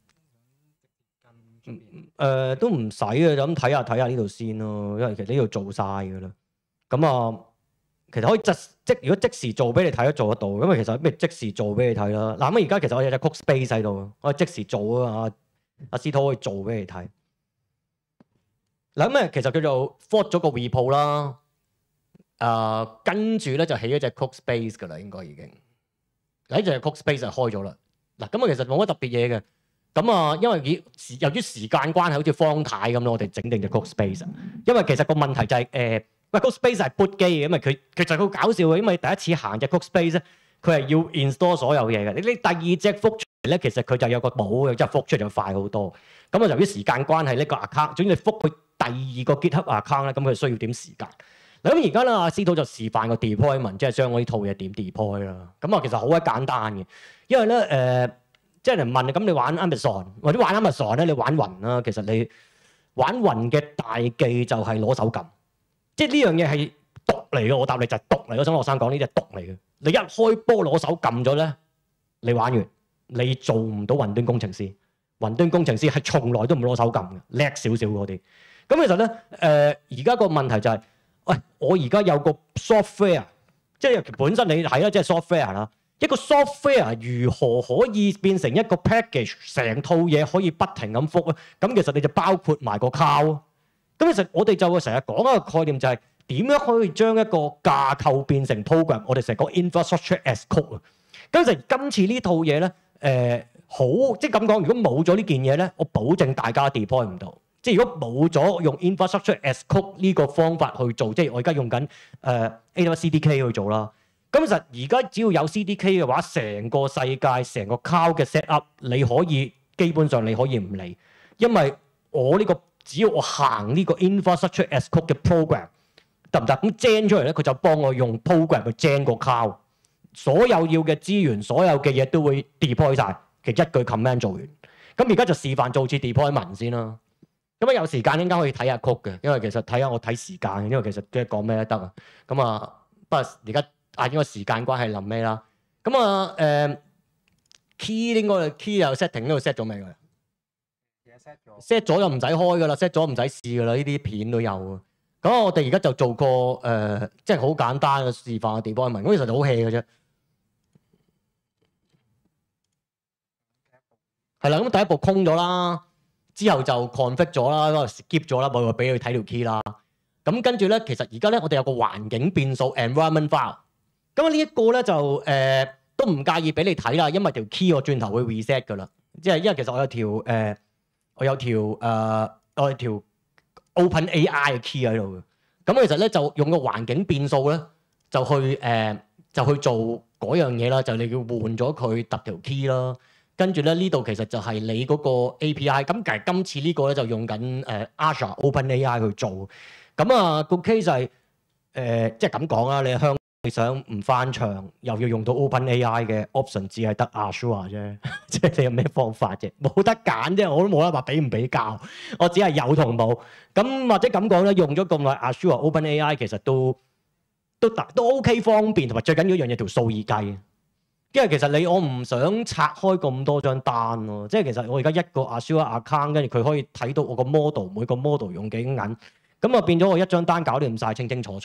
呃，誒、呃、都唔使嘅，就咁睇下睇下呢度先咯。因為其實呢度做晒㗎啦。咁啊，其實可以即即如果即時做俾你睇都做得到。因為其實咩即時做俾你睇啦。嗱咁而家其實我有隻 code space 喺度，我即時做啊。阿司徒可以做俾你睇。嗱咁啊，其實叫做 fork 咗個 repo 啦。誒、uh, 跟住咧就起咗隻 code space 㗎啦，應該已經喺隻 code space 就開咗啦。嗱咁啊，其實冇乜特別嘢嘅。咁啊，因為以由於時間關係，好似方太咁咯，我哋整定隻 code space。因為其實個問題就係、是、誒，喂、呃、code space 係 boot 機嘅，因為佢其實好搞笑嘅，因為第一次行隻 code space 咧，佢係要 install 所有嘢嘅。你你第二隻覆出嚟咧，其實佢就有個帽嘅，即係覆出嚟就快好多。咁啊，由於時間關係，呢、這個 account 總之你覆佢第二個 GitHub account 咧，咁佢需要點時間。咁而家咧，阿司徒就示範個 deployment，即係將我呢套嘢點 deploy 啦。咁啊，其實好鬼簡單嘅，因為咧誒、呃，即係人問咁你玩 Amazon 或者玩 Amazon 咧，你玩雲啦。其實你玩雲嘅大忌就係攞手撳，即係呢樣嘢係毒嚟嘅。我答你就係毒嚟。我想學生講呢啲係毒嚟嘅。你一開波攞手撳咗咧，你玩完，你做唔到雲端工程師。雲端工程師係從來都唔攞手撳嘅，叻少少嗰啲。咁其實咧誒，而家個問題就係、是。喂，我而家有個 software， 即係本身你睇啦，即係 software 啦。一個 software 如何可以變成一個 package， 成套嘢可以不停咁覆咧？咁其實你就包括埋個 cloud。咁其實我哋就會成日講一個概念，就係點樣可以將一個架構變成 program。我哋成日講 infrastructure as code 啊。咁其實今次呢套嘢咧，誒、呃、好即係咁講，如果冇咗呢件嘢咧，我保證大家 deploy 唔到。即係如果冇咗用 infrastructure as code 呢個方法去做，即係我而家用緊誒 A W S C D K 去做啦。咁其實而家只要有 C D K 嘅話，成個世界成個 cloud 嘅 set up，你可以基本上你可以唔理，因為我呢個只要我行呢個 infrastructure as code 嘅 program 得唔得？咁 gen 出嚟咧，佢就幫我用 program 去 gen 個 cloud，所有要嘅資源，所有嘅嘢都會 deploy 晒，其實一句 command 做完。咁而家就示範做次 deployment 先啦。咁啊有時間應該可以睇下曲嘅，因為其實睇下我睇時間，因為其實即係講咩都得啊。咁啊，不過而家啊因為時間關係臨尾啦。咁啊誒 key 應該 key 有 setting 呢度 set 咗未㗎？set 咗 set 咗就唔使開㗎啦 ，set 咗唔使試㗎啦，呢啲片都有啊。咁我哋而家就做個誒、呃，即係好簡單嘅示範嘅 deployment，咁其實就好 hea 嘅啫。係啦，咁第一步空咗啦。之後就 config 咗啦，嗰度 skip 咗啦，我俾佢睇條 key 啦。咁跟住咧，其實而家咧，我哋有個環境變數 environment file。咁啊呢一個咧就誒、呃、都唔介意俾你睇啦，因為條 key 我轉頭會 reset 噶啦。即係因為其實我有條誒、呃、我有條誒、呃、我有條 OpenAI 嘅 key 喺度嘅。咁其實咧就用個環境變數咧就去誒、呃、就去做嗰樣嘢啦，就你要換咗佢特條 key 啦。跟住咧，呢度其實就係你嗰個 A P I。咁其實今次呢個咧就用緊誒 Azure OpenAI 去做。咁啊個 case 就係誒即係咁講啦，你香港你想唔翻牆又要用到 OpenAI 嘅 option， 只係得 Azure 啫。即係你有咩方法啫？冇得揀啫，我都冇得話比唔比較。我只係有同冇。咁或者咁講咧，用咗咁耐 Azure OpenAI 其實都都都 OK 方便，同埋最緊要一樣嘢條數易計。因為其實你我唔想拆開咁多張單咯，即係其實我而家一個 Azure account，跟住佢可以睇到我個 model 每個 model 用幾銀，咁啊變咗我一張單搞掂晒清清楚楚。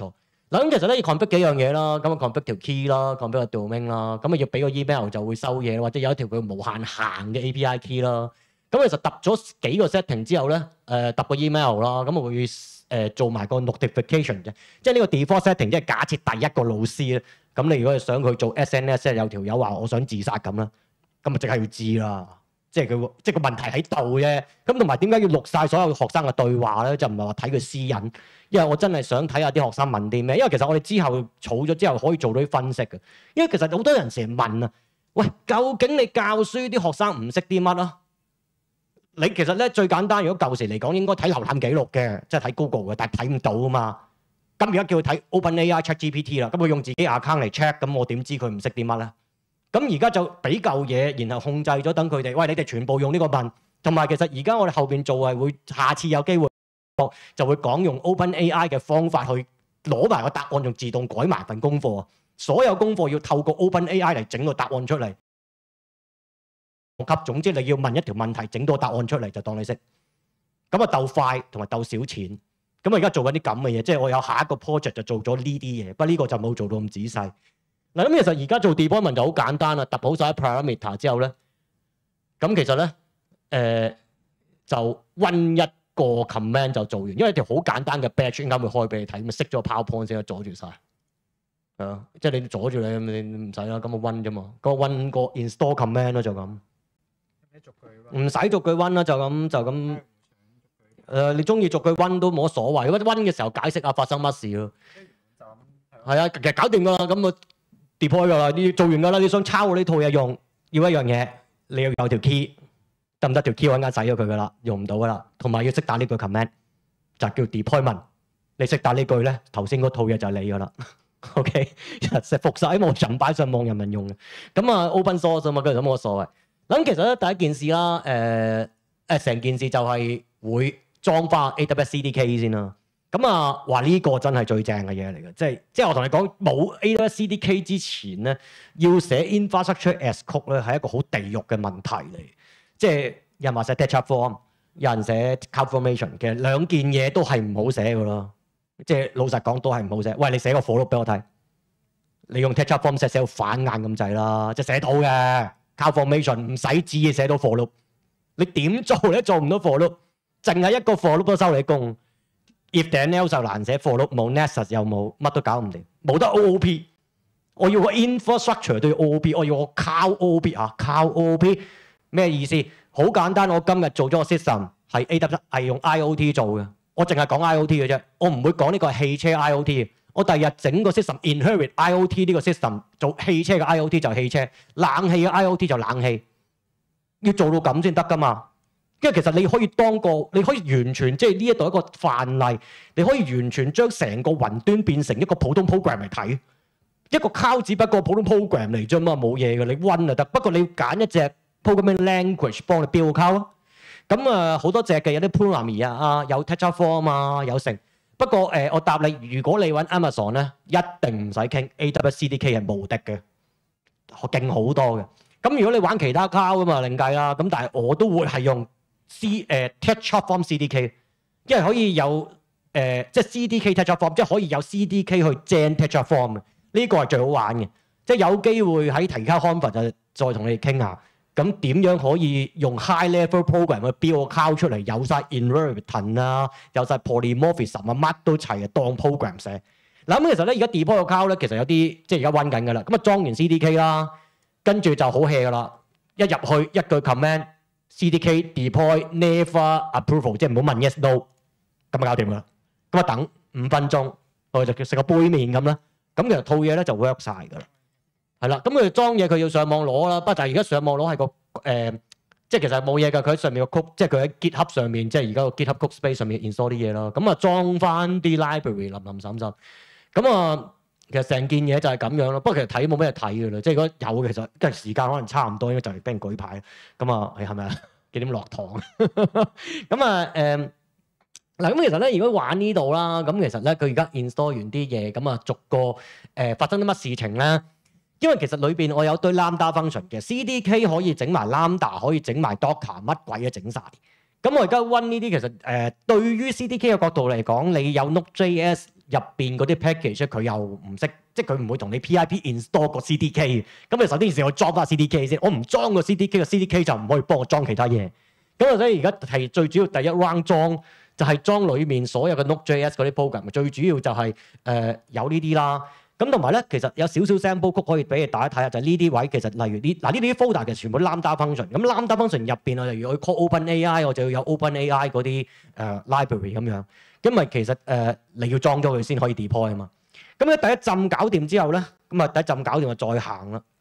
嗱咁其實咧要 config 幾樣嘢啦，咁啊 config 條 key 啦 ，config 個 domain 啦，咁啊要俾個 email 就會收嘢，或者有一條佢無限行嘅 A P I key 啦。咁其實揼咗幾個 setting 之後咧，誒揼個 email 啦，咁我會誒做埋個 notification 啫，即係呢個 default setting，即係假設第一個老師咧，咁你如果係想佢做 S N S，即係有條友話我想自殺咁啦，咁啊即係要知啦。即係佢，即係個問題喺度啫。咁同埋點解要錄晒所有學生嘅對話咧？就唔係話睇佢私隱，因為我真係想睇下啲學生問啲咩。因為其實我哋之後儲咗之後可以做到啲分析嘅。因為其實好多人成日問啊，喂，究竟你教書啲學生唔識啲乜啊？你其實咧最簡單，如果舊時嚟講應該睇瀏覽記錄嘅，即係睇 Google 嘅，但係睇唔到啊嘛。咁而家叫佢睇 OpenAI ChatGPT 啦，咁佢用自己 account 嚟 check，咁我點知佢唔識啲乜咧？咁而家就俾嚿嘢，然後控制咗等佢哋，喂，你哋全部用呢個問，同埋其實而家我哋後邊做係會，下次有機會就會講用 OpenAI 嘅方法去攞埋個答案，仲自動改埋份功課。所有功課要透過 OpenAI 嚟整個答案出嚟。級總之你要問一條問題，整到個答案出嚟就當你識。咁啊鬥快同埋鬥少錢。咁啊而家做緊啲咁嘅嘢，即係我有下一個 project 就做咗呢啲嘢，不過呢個就冇做到咁仔細。嗱咁其實而家做 deployment 就好簡單啦，揼好晒 parameter 之後咧，咁其實咧誒、呃、就 run 一個 command 就做完，因為一條好簡單嘅 batch 應該會開俾你睇，咁熄咗 PowerPoint 先，阻住晒。係啊，即係你阻住你，你唔使啦，咁啊 run 啫嘛，個 run 個 install command 咯就咁。唔使逐句 run 啦，就咁就咁。誒、呃，你中意逐句 run 都冇乜所謂，如果 run 嘅時候解釋下發生乜事咯。係啊，其實搞掂㗎啦，咁啊。deploy 㗎啦，你做完㗎啦，你想抄呢套嘢用，要一樣嘢，你要有條 key， 得唔得？條 key 我陣間洗咗佢㗎啦，用唔到㗎啦，同埋要識打呢句 command， 就叫 deployment。你識打呢句咧，頭先嗰套嘢就係你㗎啦。OK， 實服晒喺網上擺上網人民用嘅。咁啊 open source 啊嘛，跟住都冇乜所謂。咁其實咧第一件事啦，誒誒成件事就係會裝翻 A W S C D K 先啦。咁啊，話呢個真係最正嘅嘢嚟嘅，即係即係我同你講，冇 A W S C D K 之前咧，要寫 infrastructure as code 咧係一個好地獄嘅問題嚟。即係有人話寫 Terraform， 有人寫 CloudFormation， 其實兩件嘢都係唔好寫嘅咯。即係老實講都係唔好寫。喂，你寫個 for loop 俾我睇，你用 Terraform 寫寫到反眼咁滯啦，即係寫到嘅 CloudFormation 唔使指意寫到 for loop， 你點做你都做唔到 for loop， 淨係一個 for loop 都收你工。If then else 就難寫 for loop， 冇 nested 又冇，乜都搞唔掂，冇得 O O P。我要個 infrastructure 都要 O O P， 我要我靠 O O P 啊，靠 O O P 咩意思？好簡單，我今日做咗個 system 係 A W S 係用 I O T 做嘅，我淨係講 I O T 嘅啫，我唔會講呢個係汽車 I O T。我第日整個 system inherit I O T 呢個 system 做汽車嘅 I O T 就汽車，冷氣嘅 I O T 就冷氣，要做到咁先得㗎嘛。因為其實你可以當個，你可以完全即係呢一度一個範例，你可以完全將成個雲端變成一個普通 program 嚟睇。一個 cloud 只不過普通 program 嚟啫嘛，冇嘢嘅，你 run 就得。不過你要揀一隻 programming language 幫你 build cloud 咯。咁啊好多隻嘅有啲 programming 啊，有 Terraform 啊，有成。不過誒、呃，我答你，如果你揾 Amazon 咧，一定唔使傾 A W S C D K 係無敵嘅，勁好多嘅。咁如果你玩其他 cloud 啊嘛，另計啦。咁但係我都會係用。C 誒、uh, Terraform C D K， 因為可以有誒、呃、即係 C D K Terraform， 即係可以有 C D K 去 gen Terraform 嘅，呢個係最好玩嘅。即係有機會喺提交 conference 就再同你哋傾下，咁點樣可以用 high level program 去 build 個 cloud 出嚟，有晒 inheritance 啊，有晒 polymorphism 啊，乜都齊啊，當 program 寫。嗱咁其實咧，而家 deploy 個 cloud 咧，其實有啲即係而家溫緊㗎啦。咁啊裝完 C D K 啦，跟住就好 hea 㗎啦，一入去一句 command。C D K deploy never approval， 即係唔好問 yes no， 咁就搞掂啦。咁啊等五分鐘，我就叫食個杯麵咁啦。咁其實套嘢咧就 work 晒㗎啦。係啦，咁佢裝嘢佢要上網攞啦。不過但係而家上網攞係個誒、呃，即係其實冇嘢㗎。佢喺上面個 code，即係佢喺 GitHub 上面，即係而家個 GitHub code space 上面 install 啲嘢啦。咁啊裝翻啲 library 林林審審。咁啊其實成件嘢就係咁樣咯。不過其實睇冇咩睇㗎啦。即係如果有其實即係時間可能差唔多，應該就嚟俾人舉牌。咁啊係咪啊？幾點落堂？咁啊誒嗱，咁其實咧，如果玩呢度啦，咁其實咧佢而家 install 完啲嘢，咁啊逐個誒、呃、發生啲乜事情咧？因為其實裏邊我有堆 lambda function 嘅 C D K 可以整埋 lambda， 可以整埋 docker， 乜鬼都整晒。咁我而家 run 呢啲其實誒、呃、對於 C D K 嘅角度嚟講，你有 Node.js 入邊嗰啲 package 佢又唔識，即係佢唔會同你 P I P install 個 C D K。咁你首先要我裝翻 C D K 先，我唔裝個 C D K， 個 C D K 就唔可以幫我裝其他嘢。咁啊，所以而家係最主要第一 round 裝就係裝裡面所有嘅 Node.js 嗰啲 program， 最主要就係、是、誒、呃、有呢啲啦。咁同埋咧，其實有少少 sample code 可以俾你大家睇下，就係呢啲位其實例如呢嗱呢啲 folder 其實全部 lambda function。咁 lambda function 入邊我就要去 call OpenAI， 我就要有 OpenAI 嗰啲誒、呃、library 咁樣。咁咪其實誒、呃、你要裝咗佢先可以 deploy 啊嘛。咁咧第一浸搞掂之後咧，咁啊第一浸搞掂就再行啦。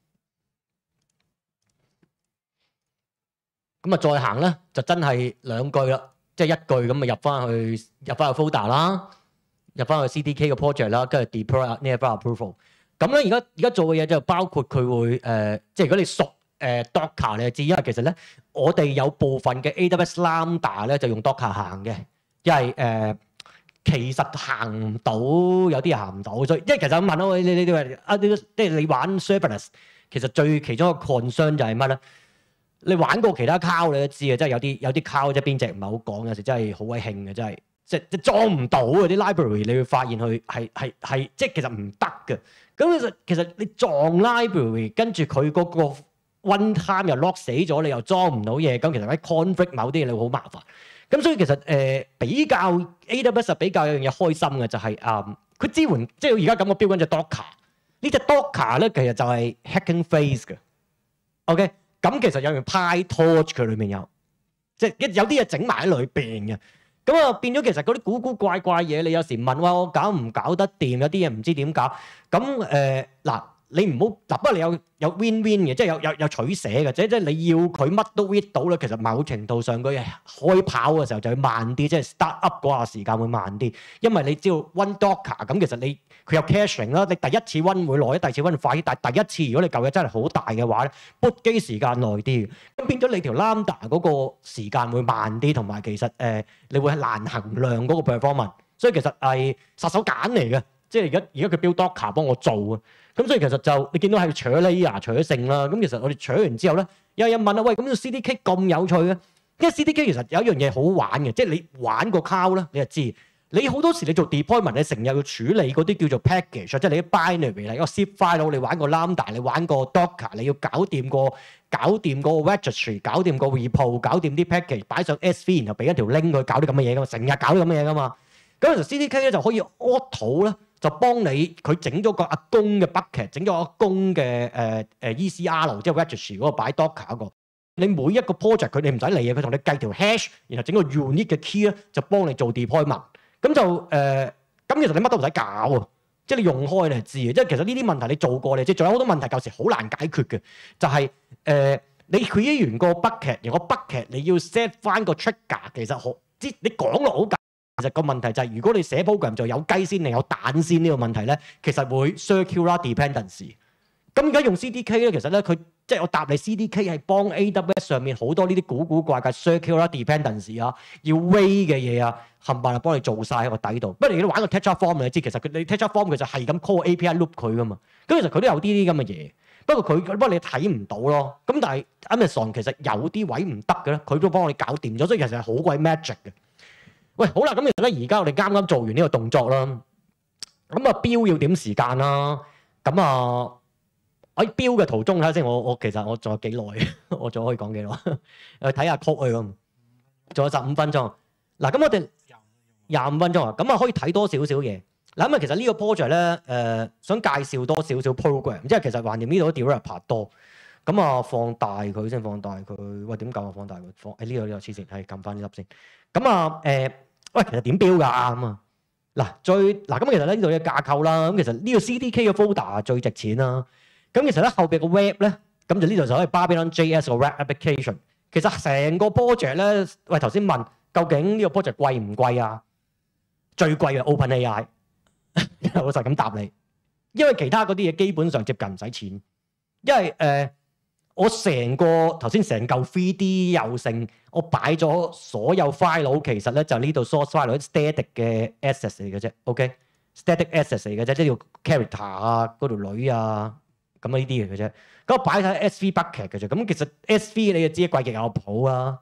咁啊再行咧就真係兩句啦，即係一句咁啊入翻去入翻去 folder 啦。入翻去 C D K 嘅 project 啦，跟住 deploy nearby approval。咁咧而家而家做嘅嘢就包括佢會誒、呃，即係如果你熟誒、呃、Docker 你就知，因為其實咧我哋有部分嘅 A W S Lambda 咧就用 Docker 行嘅，因為誒、呃、其實行唔到，有啲人行唔到，所以因為其實問我你你你話啊，即係你玩 serverless， 其實最其中一個 concern 就係乜咧？你玩過其他 cloud 你都知嘅，即係有啲有啲 cloud 即係邊隻唔係好講，有時真係好鬼興嘅，真係。即即裝唔到嗰啲 library， 你會發現佢係係係即其實唔得嘅。咁其實其實你撞 library， 跟住佢嗰個 one time 又 lock 死咗，你又裝唔到嘢，咁其實喺 conflict 某啲嘢你會好麻煩。咁所以其實誒、呃、比較 A W S 比較有樣嘢開心嘅就係誒佢支援，即係而家咁個標準就 Docker。呢隻 Docker 咧其實就係 hacking phase 嘅。OK， 咁其實有樣 PyTorch 佢裏面有，即係有啲嘢整埋喺裏邊嘅。咁啊變咗其實嗰啲古古怪怪嘢，你有時問話我搞唔搞得掂，有啲嘢唔知點搞。咁誒嗱，你唔好嗱，不過你有有 win win 嘅，即係有有有取捨嘅，即係即係你要佢乜都 read 到咧，其實某程度上佢開跑嘅時候就會慢啲，即係 start up 嗰下時間會慢啲，因為你知道 one Docker 咁，其實你佢有 caching 啦，你第一次 run 會耐啲，第二次 run 快啲，但係第一次如果你舊嘢真係好大嘅話咧，boot 機時間耐啲，咁變咗你條 Lambda 嗰個時間會慢啲，同埋其實誒、呃、你會係難衡量嗰個 performance，所以其實係殺手鐧嚟嘅，即係而家而家佢 build Docker 幫我做啊，咁所以其實就你見到係除咗 layer 除咗剩啦，咁其實我哋除咗完之後咧，有人問啊，喂，咁個 C D K 咁有趣嘅，因為 C D K 其實有一樣嘢好玩嘅，即係你玩個 cloud 咧，你就知。你好多時你做 deployment，你成日要處理嗰啲叫做 package，即係你啲 binary 嚟，一個 zip file，你玩個 lambda，你玩個 docker，你要搞掂個搞掂個 registry， 搞掂個 repo， 搞掂啲 package， 擺上 S V， 然後俾一條 link 佢搞啲咁嘅嘢噶嘛，成日搞啲咁嘅嘢噶嘛。咁其實 C D K 咧就可以 auto 咧，就幫你佢整咗個阿公嘅 bucket， 整咗阿公嘅誒誒 E C R， 即係 registry 嗰個擺 docker 嗰個。你每一個 project 佢哋唔使理嘅，佢同你計條 hash， 然後整個 unique 嘅 key 咧，就幫你做 deployment。咁就誒，咁、呃、其實你乜都唔使搞啊，即係你用開你就知嘅。即係其實呢啲問題你做過你知，仲有好多問題舊時好難解決嘅，就係、是、誒、呃、你 create 完個 bucket， 然後個 bucket 你要 set 翻個 trigger， 其實好即你講落好簡單，其實個問題就係、是、如果你寫 program 就有雞先定有蛋先呢個問題咧，其實會 circular dependency。咁而家用 C D K 咧，其實咧佢即係我答你 C D K 係幫 A W S 上面好多呢啲古古怪怪 circular dependency 啊，要 weigh 嘅嘢啊，冚唪唥幫你做晒喺個底度。不過你玩個 Tetraform 你知，其實佢你 Tetraform 佢就係咁 call A P I loop 佢噶嘛。咁其實佢都有啲啲咁嘅嘢，不過佢不過你睇唔到咯。咁但係 Amazon 其實有啲位唔得嘅咧，佢都幫我哋搞掂咗，所以其實係好鬼 magic 嘅。喂，好啦，咁其實咧而家我哋啱啱做完呢個動作啦，咁啊標要點時間啦，咁啊。喺標嘅途中睇下先，我我其實我仲有幾耐？我仲可以講幾耐？誒睇下曲去咁，仲有十五分鐘。嗱咁我哋廿五分鐘啊，咁啊可以睇多少少嘢。嗱咁啊其實呢個 project 咧誒、呃、想介紹多少少 program，即係其實橫掂呢度 developer 多。咁啊放大佢先，放大佢。喂點撳啊？放大佢放喺呢度呢度黐線，係撳翻呢粒先。咁啊誒喂，其實點標㗎咁啊？嗱最嗱咁其實咧呢度嘅架構啦，咁其實呢個 C D K 嘅 folder 最值錢啦。咁其實咧後邊個 web 咧，咁就呢度就可以 Babylon J S 個 web application。其實成個 project 咧，喂頭先問究竟呢個 project 貴唔貴啊？最貴嘅 OpenAI， 老實咁答你，因為其他嗰啲嘢基本上接近唔使錢。因為誒、呃，我成個頭先成嚿 three D 又成，我擺咗所有 file， 其實咧就呢度 source file static 嘅 assets 嚟嘅啫。OK，static assets 嚟嘅啫，即係要 character 啊，嗰條女啊。咁呢啲嚟嘅啫，咁我擺晒 S V bucket 嘅啫。咁其實 S V 你就知貴極有譜啊。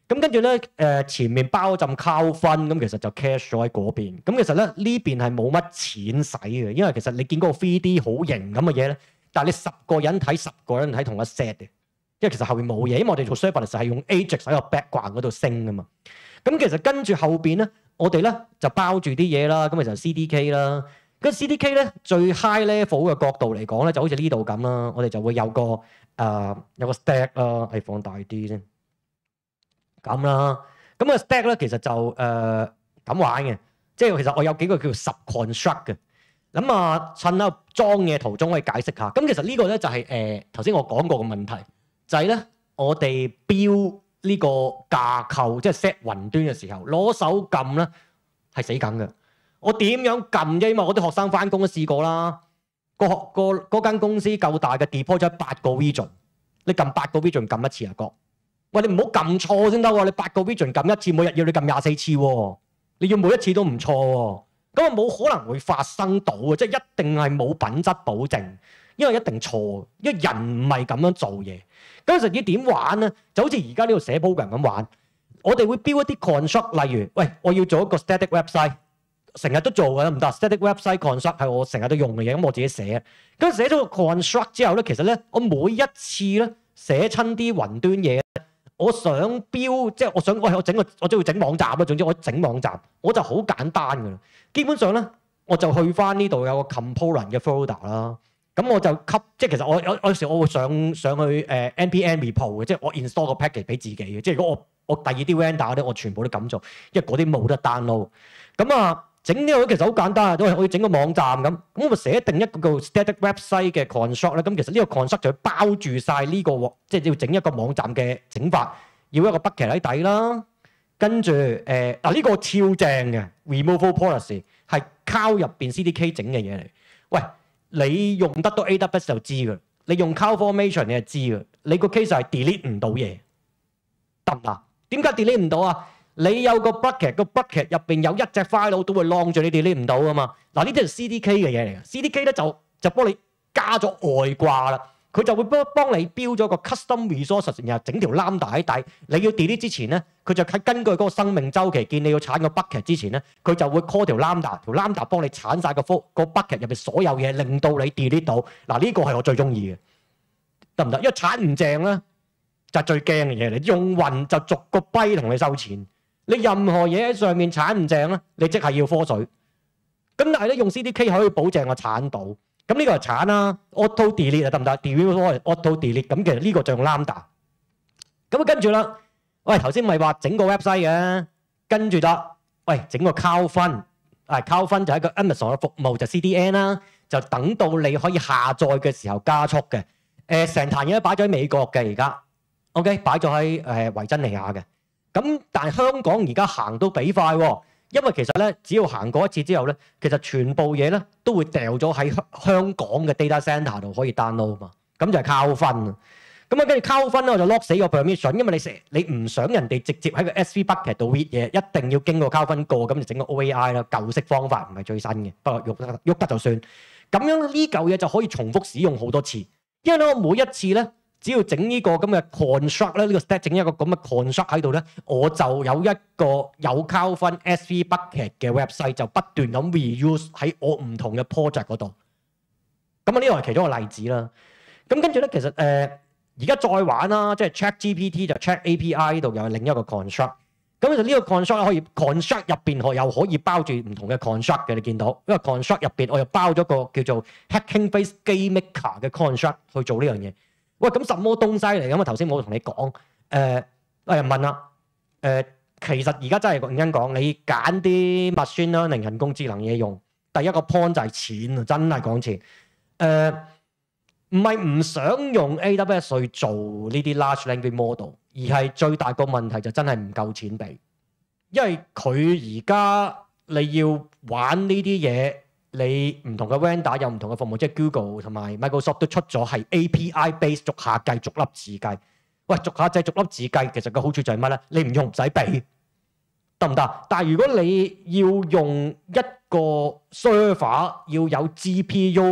咁跟住咧誒前面包咗陣 cloud 分，咁其實就 cash 咗喺嗰邊。咁其實咧呢邊係冇乜錢使嘅，因為其實你見嗰個 three D 好型咁嘅嘢咧，但係你十個人睇十個人睇同一 set 嘅，因為其實後面冇嘢，因為我哋做 serverless 係用 Ajax 喺個 background 嗰度升噶嘛。咁其實跟住後邊咧，我哋咧就包住啲嘢啦，咁其實 C D K 啦。咁 C D K 咧最 high level 嘅角度嚟講咧，就好似呢度咁啦，我哋就會有個誒、呃、有個 stack 啦，係放大啲先。咁啦，咁啊 stack 咧其實就誒咁、呃、玩嘅，即係其實我有幾個叫做 sub-construct 嘅。咁啊，趁喺裝嘢途中可以解釋下。咁其實呢個咧就係誒頭先我講過嘅問題，就係、是、咧我哋標呢個架構，即係 set 雲端嘅時候，攞手撳咧係死梗嘅。我點樣撳啫？因為我啲學生翻工都試過啦。個個嗰間公司夠大嘅 deploy 咗八個 region， 你撳八個 region 撳一次啊哥。喂，你唔好撳錯先得喎！你八個 region 撳一次，每日要你撳廿四次喎，你要每一次都唔錯喎，咁啊冇可能會發生到嘅，即係一定係冇品質保證，因為一定錯，因為人唔係咁樣做嘢。嗰陣時要點玩咧？就好似而家呢度寫 program 咁玩，我哋會標一啲 construct，例如，喂，我要做一個 static website， 成日都做嘅唔得 static website construct 係我成日都用嘅嘢，咁我自己寫。咁寫咗個 construct 之後咧，其實咧我每一次咧寫親啲雲端嘢。我想標，即係我想，我我整個，我都要整網站啦。總之我整網站，我就好簡單噶啦。基本上咧，我就去翻呢度有個 component 嘅 folder 啦。咁我就吸，即係其實我有有時我會上上去誒、呃、npm repo 嘅，即係我 install 個 package 俾自己嘅。即係如果我我第二啲 vendor 咧，我全部都咁做，因為嗰啲冇得 download。咁啊，整呢個其實好簡單，都係我要整個網站咁。咁我咪寫定一個叫 static website 嘅 construct 咧。咁其實呢個 construct 就要包住晒呢個，即係要整一個網站嘅整法，要一個 bucket 喺底啦。跟住誒嗱呢個超正嘅 removal policy 係 cloud 入邊 C D K 整嘅嘢嚟。喂，你用得到 A W S 就知㗎，你用 CloudFormation 你就知㗎。你個 case 係 delete 唔到嘢，得唔得？點解 delete 唔到啊？你有個 bucket，個 bucket 入邊有一隻 file 都會 long 住你 delete 唔到㗎嘛。嗱呢啲係 C D K 嘅嘢嚟嘅 ，C D K 咧就就幫你加咗外掛啦。佢就會幫幫你標咗個 custom resources，然後整條 lambda 喺底。你要 delete 之前咧，佢就係根據嗰個生命週期，見你要鏟個 bucket 之前咧，佢就會 call 條 lambda，條 lambda 幫你鏟晒個 fo 個 bucket 入邊所有嘢，令到你 delete 到。嗱呢個係我最中意嘅，得唔得？因為鏟唔正咧，就係最驚嘅嘢嚟。用雲就逐個跛同你收錢。你任何嘢喺上面鏟唔正咧，你即係要科水。咁但係咧用 C D K 可以保證我鏟到。咁呢個係鏟啦 ，auto delete 啊得唔得 ？delete auto delete，咁其實呢個就用 lambda。咁啊跟住啦，喂頭先咪話整個 website 嘅，跟住啦，喂整個 cloud 分，啊 cloud 分就係一個 Amazon 嘅服務就 C D N 啦，就等到你可以下載嘅時候加速嘅。誒成壇嘢都擺咗喺美國嘅而家 ，OK 擺咗喺誒維珍尼亞嘅。咁但係香港而家行都比快喎。因為其實咧，只要行過一次之後咧，其實全部嘢咧都會掉咗喺香港嘅 data center 度可以 download 嘛，咁就係 cloud 分啊。咁啊，跟住 cloud 分咧，我就 lock 死個 permission，因為你成你唔想人哋直接喺個 S V bucket 度 read 嘢，一定要經過 cloud 分過，咁就整個 O A I 啦，舊式方法唔係最新嘅，不過喐得喐得就算。咁樣呢嚿嘢就可以重複使用好多次，因為咧我每一次咧。只要整呢個咁嘅 construct 咧，呢個 stack 整一個咁嘅 construct 喺度咧，我就有一個有 cloud 分 S V bucket 嘅 website 就不斷咁 reuse 喺我唔同嘅 project 嗰度。咁啊，呢個係其中一個例子啦。咁跟住咧，其實誒而家再玩啦，即係 ChatGPT 就 Chat A P I 呢度又係另一個 construct。咁其實呢個 construct 可以 construct 入邊又可以包住唔同嘅 construct 嘅，你見到？因為 construct 入邊我又包咗個叫做 hacking face game maker 嘅 construct 去做呢樣嘢。喂，咁什麼東西嚟？咁啊，頭先冇同你講，誒、呃，有人問啦，誒、呃，其實而家真係認真講，你揀啲 machine learning 人工智能嘢用，第一個 point 就係錢啊，真係講錢。誒、呃，唔係唔想用 A W S 去做呢啲 large language model，而係最大個問題就真係唔夠錢俾，因為佢而家你要玩呢啲嘢。你唔同嘅 vendor 有唔同嘅服務，即係 Google 同埋 Microsoft 都出咗係 A P I base 逐下計逐粒字計。喂，逐下計逐粒字計，其實個好處就係乜咧？你唔用唔使俾，得唔得？但係如果你要用一個 server 要有 G P U，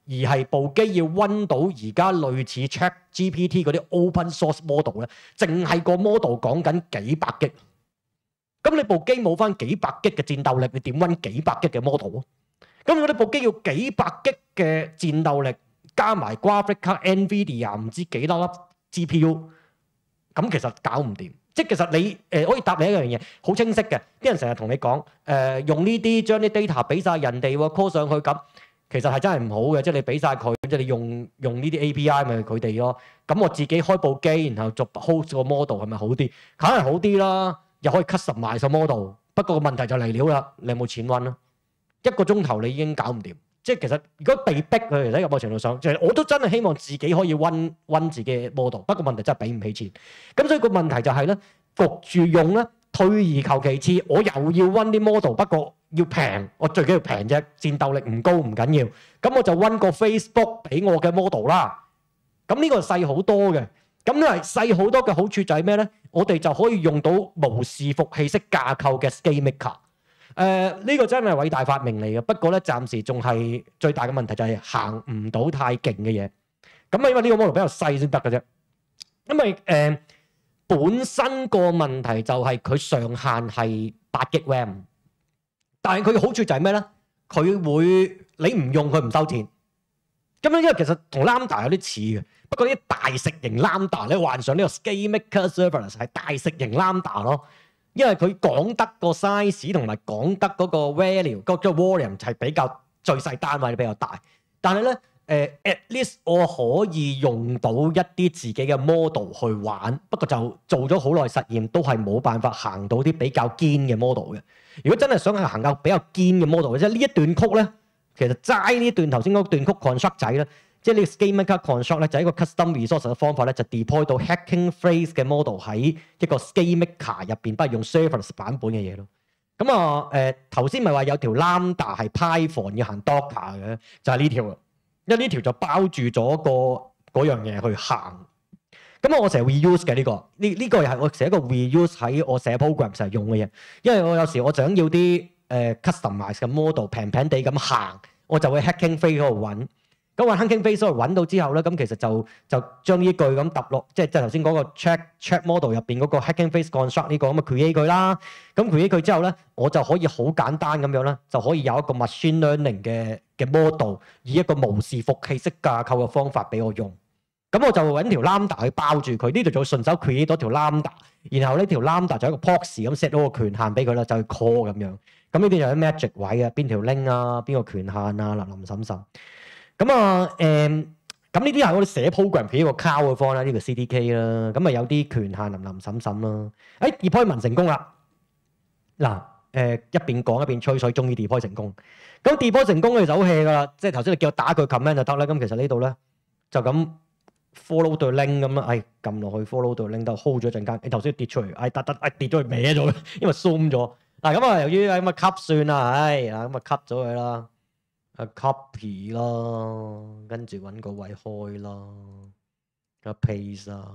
而係部機要温到而家類似 ChatGPT 嗰啲 open source model 咧，淨係個 model 講緊幾百 G。咁你部機冇翻幾百 G 嘅戰鬥力，你點温幾百 G 嘅 model 啊？咁如果你部機要幾百 G 嘅戰鬥力，加埋 graphic 卡 NVIDIA 唔知幾多粒 G P U， 咁其實搞唔掂。即係其實你誒、呃、可以答你一樣嘢，好清晰嘅。啲人成日同你講誒、呃，用呢啲將啲 data 俾晒人哋喎 call 上去咁，其實係真係唔好嘅。即係你俾晒佢，即係你用用呢啲 A P I 咪佢哋咯。咁我自己開部機，然後做 host 個 model 係咪好啲？梗係好啲啦，又可以 custom 埋個 model。不過個問題就嚟了啦，你有冇錢温啊？一個鐘頭你已經搞唔掂。即係其實如果被逼佢喺某個程度上，即係我都真係希望自己可以温温自己嘅 model。不過問題真係俾唔起錢。咁所以個問題就係咧，焗住用咧，退而求其次，我又要温啲 model，不過要平，我最緊要平啫，戰鬥力唔高唔緊要。咁我就温個 Facebook 俾我嘅 model 啦。咁呢個細好多嘅。咁因為細好多嘅好處就係咩咧？我哋就可以用到無視服器式架構嘅 SageMaker。誒呢、uh, 個真係偉大發明嚟嘅，不過咧暫時仲係最大嘅問題就係行唔到太勁嘅嘢。咁啊，因為呢個 model 比較細先得嘅啫。因為誒、呃、本身個問題就係佢上限係八 G RAM， 但係佢嘅好處就係咩咧？佢會你唔用佢唔收錢。咁樣因為其實同 Lambda 有啲似嘅，不過啲大食型 Lambda 咧，幻想呢個 SageMaker Serverless 係大食型 Lambda 咯。因為佢講得個 size 同埋講得嗰個 value，嗰個 volume 係比較最細單位比較大，但係咧誒 at least 我可以用到一啲自己嘅 model 去玩，不過就做咗好耐實驗都係冇辦法行到啲比較堅嘅 model 嘅。如果真係想係行到比較堅嘅 model，即係呢一段曲咧，其實齋呢段頭先嗰段曲 construct 仔咧。即係呢個 SageMaker construct 咧，就係一個 custom resource 嘅方法咧，就 deploy 到 hacking phrase 嘅 model 喺一個 SageMaker 入邊，不係用 serverless 版本嘅嘢咯。咁啊誒頭先咪話有條 Lambda 係 Python 要行 Docker 嘅，就係呢條啦。因為呢條就包住咗個嗰樣嘢去行。咁啊，我成日 reuse 嘅呢個，呢呢、呢個又係我成日一個 reuse 喺我寫 program 成日用嘅嘢。因為我有時我想要啲誒、呃、customize 嘅 model 平平地咁行，我就會 hacking phrase 嗰度揾。咁我 hacking phrase 嗰度揾到之後咧，咁其實就就將呢句咁揼落，即係即係頭先嗰個 check check model 入邊嗰個 hacking phrase construct 呢個咁啊 create 佢啦。咁 create 佢之後咧，我就可以好簡單咁樣咧，就可以有一個 machine learning 嘅嘅 model，以一個無視服器式架構嘅方法俾我用。咁我就揾條 lambda 去包住佢，呢度就順手 create 多條 lambda，然後呢條 lambda 就一個 proxy 咁 set 到個權限俾佢啦，就去 call 咁樣。咁呢啲就有啲 magic 位啊，邊條 link 啊，邊個權限啊，林林審審。咁啊，誒、嗯，咁呢啲係我哋寫 program 俾一個 call 嘅方啦，呢個 C D K 啦，咁啊有啲權限林林審審啦。誒 deploy 成功啦，嗱，誒、呃、一邊講一邊吹水，終於 deploy 成功。咁 deploy 成功咧就好 hea 噶啦，即係頭先你叫我打佢 command 就得啦。咁其實呢度咧就咁 follow 對 link 咁啊，誒撳落去 follow 對 link 都 hold 咗一陣間，你頭先跌出嚟，誒得得，誒跌咗去歪咗，因為 zoom 咗。嗱咁啊，由於咁啊 cut 算啦，唉啊咁啊 cut 咗佢啦。啊 copy 啦，跟住揾個位開啦，個 paste 啦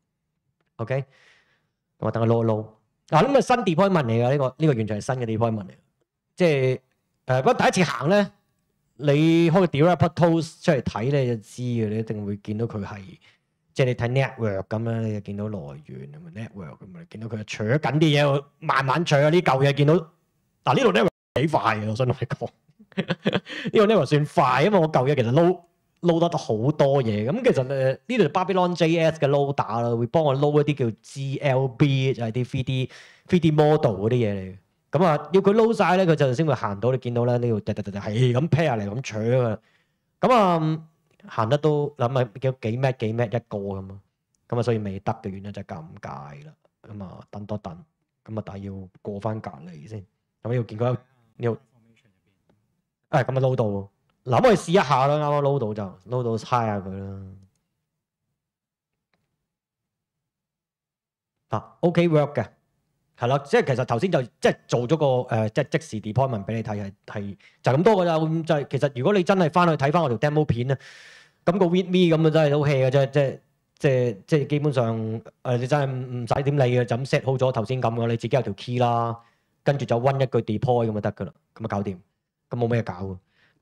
，OK，我等佢 load load。嗱咁啊新 deployment 嚟㗎，呢個呢個完全係新嘅 deployment 嚟，即係誒不過第一次行咧，你開個 developer tools 出嚟睇咧就知嘅，你一定會見到佢係即係你睇 network 咁樣，你就見到來源咁啊 network 咁啊，見到佢取緊啲嘢，慢慢取啊啲舊嘢，見到嗱呢度 network 幾快嘅，我想同你講。呢個 network 算快，因為我舊嘢其實 load load 得好多嘢。咁其實誒呢度 Babylon J S 嘅 load 打啦，會幫我 load 一啲叫 G L B， 就係啲 three D three D model 嗰啲嘢嚟嘅。咁啊，要佢 load 晒咧，佢就先會行到。你見到咧呢度突突突係咁 pair 嚟咁取啊。咁啊行得都諗下幾幾 M 幾 M 一個咁啊。咁啊，所以未得嘅原因就係尷尬啦。咁啊，等多等。咁啊，但係要過翻隔離先。咁要見到要。誒咁啊撈到，嗱我哋試一下啦，啱啱撈到就撈到猜下佢啦。嗱 OK work 嘅，係啦，即係其實頭先就即係做咗個誒、呃、即係即時 deployment 俾你睇，係係就咁多㗎咋。咁就係其實如果你真係翻去睇翻我條 demo 片咧，咁個 readme 咁啊真係好 hea 嘅啫，即係即係即係基本上誒、呃、你真係唔唔使點理嘅，就咁 set 好咗頭先咁嘅，你自己有條 key 啦，跟住就 run 一句 deploy 咁就得㗎啦，咁啊搞掂。咁冇咩搞喎，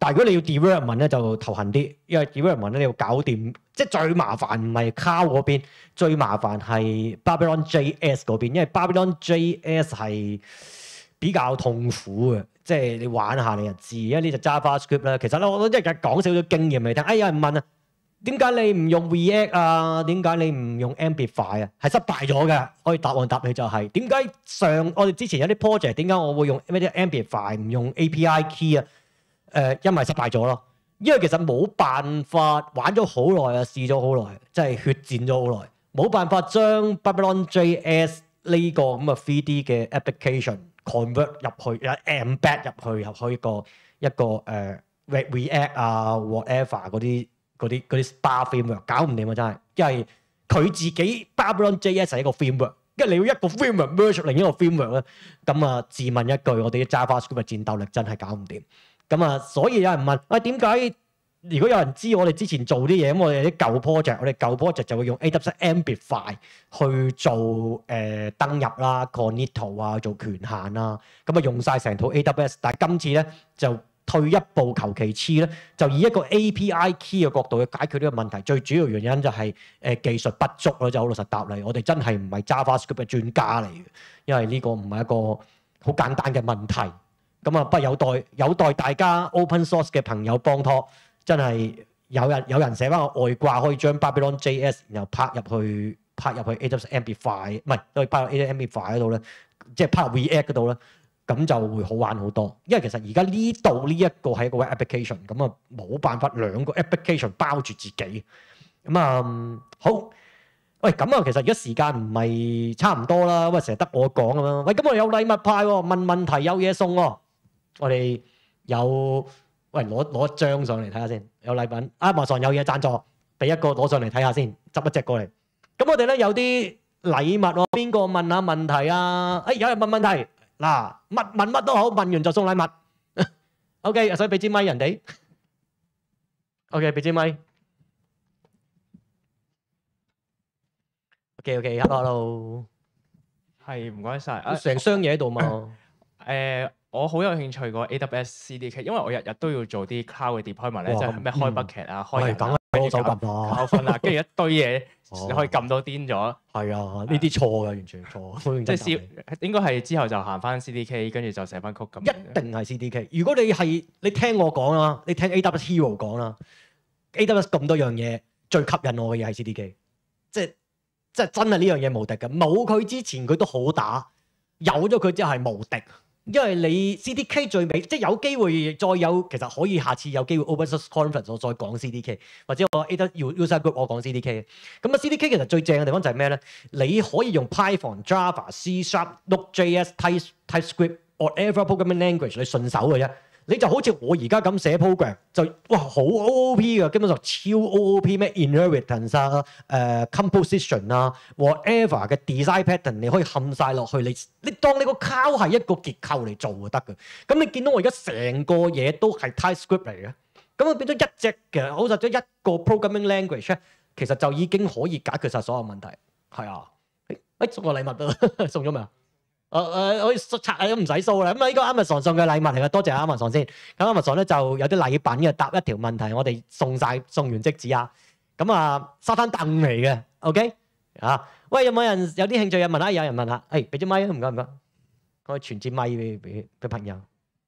但係如果你要 development 咧就頭痕啲，因為 development 咧你要搞掂，即係最麻煩唔係 cloud 嗰邊，最麻煩係 Babylon J S 嗰邊，因為 Babylon J S 係比較痛苦嘅，即係你玩下你就知，因為呢隻 JavaScript 咧，其實咧我都一日講少少經驗嚟聽。哎，有人問啊，點解你唔用 React 啊？點解你唔用 Amplify 啊？係失敗咗嘅，可以答案答你就係點解上我哋之前有啲 project 點解我會用咩啲 Amplify 唔用 A P I key 啊？誒、呃，因為失敗咗咯，因為其實冇辦法玩咗好耐啊，試咗好耐，即係血戰咗好耐，冇辦法將 Babylon J S 呢個咁嘅 three D 嘅 application convert 入去，有 embed 入去入去一個一個誒、呃、React 啊 whatever 嗰啲嗰啲嗰啲 Spark framework 搞唔掂啊！真係，因為佢自己 Babylon J S 係一個 framework，跟住你要一個 framework merge 另一個 framework 咧，咁啊自問一句，我哋啲 JavaScript 嘅戰鬥力真係搞唔掂。咁啊，所以有人問，喂，點解？如果有人知我哋之前做啲嘢，咁我哋啲舊 project，我哋舊 project 就會用 A W S Amplify 去做誒、呃、登入啦、cognito 啊、做權限啦，咁啊用晒成套 A W S。但係今次咧就退一步求其次咧，就以一個 A P I key 嘅角度去解決呢個問題。最主要原因就係、是、誒、呃、技術不足咯，就好老實答你。我哋真係唔係 JavaScript 嘅專家嚟嘅，因為呢個唔係一個好簡單嘅問題。咁啊，不有待有待大家 open source 嘅朋友幫拖，真係有人有人寫翻個外掛，可以將 Babylon J S 然後拍入去拍入去 A W S Amplify， 唔係都係拍入 A W S Amplify 嗰度咧，即係拍入 React 嗰度咧，咁就會好玩好多。因為其實而家呢度呢一個係一個 web application，咁啊冇辦法兩個 application 包住自己。咁啊、嗯、好，喂咁啊，其實而家時間唔係差唔多啦，喂成日得我講咁樣。喂，咁我哋有禮物派喎，問問題有嘢送喎。我哋有喂攞攞一張上嚟睇下先，有禮品。Amazon有嘢贊助，俾一個攞上嚟睇下先，執一隻過嚟。咁我哋咧有啲禮物喎，邊個問下問題啊？哎，有人問問題，嗱，乜問乜都好，問完就送禮物。OK， 所以俾支咪人哋。OK， 俾支咪。OK，OK，hello，hello。 係唔該晒。 成箱嘢喺度嘛。 誒。我好有興趣個 A W S C D K，因為我日日都要做啲 cloud 嘅 deployment 咧，即係咩開 bucket 啊、開人啊、 跟住手撳啊、 校訓啊，跟住一堆嘢，你可以撳到癲咗。 係啊，呢啲錯嘅，完全錯。 即係試應該係之後就行翻 C D K，跟住就寫翻曲咁。 一定係 C D K。如果你係你聽我講啦，你聽 A W S Hero 講啦 ，A W S 咁多樣嘢，最吸引我嘅嘢係 C D K，即係即係真係呢樣嘢無敵嘅。冇佢之前佢都好打，有咗佢之後係無敵。因為你 C D K 最尾即係有機會再有，其實可以下次有機會 Open Source Conference 我再講 C D K， 或者我 A W S User Group 我講 C D K。咁啊 C D K 其實最正嘅地方就係咩咧？你可以用 Python、Java、C Sharp、Node.js、Type TypeScript whatever programming language 你順手嘅啫。你就好似我而家咁寫 program 就哇好 O O P 嘅，基本上超 O O P 咩 inheritance 啊、誒、呃、composition 啊 whatever 嘅 design pattern 你可以冚晒落去，你你當你個 cloud 係一個結構嚟做就得嘅。咁你見到我而家成個嘢都係 TypeScript 嚟嘅，咁啊變咗一隻嘅，好實咗一個 programming language 咧，其實就已經可以解決晒所有問題。係啊，誒、哎、送個禮物啊，送咗未啊？誒誒，可以拆都唔使掃啦。咁啊，呢個 Amazon 送嘅禮物嚟嘅，多謝 Amazon 先。咁 Amazon 咧就有啲禮品嘅，答一條問題，我哋送晒，送完即止啊。咁啊，沙灘凳嚟嘅 ，OK 啊？喂，有冇人有啲興趣嘅問下？有人問下，誒，俾支咪啊，唔該唔該，可以傳支咪俾俾俾朋友。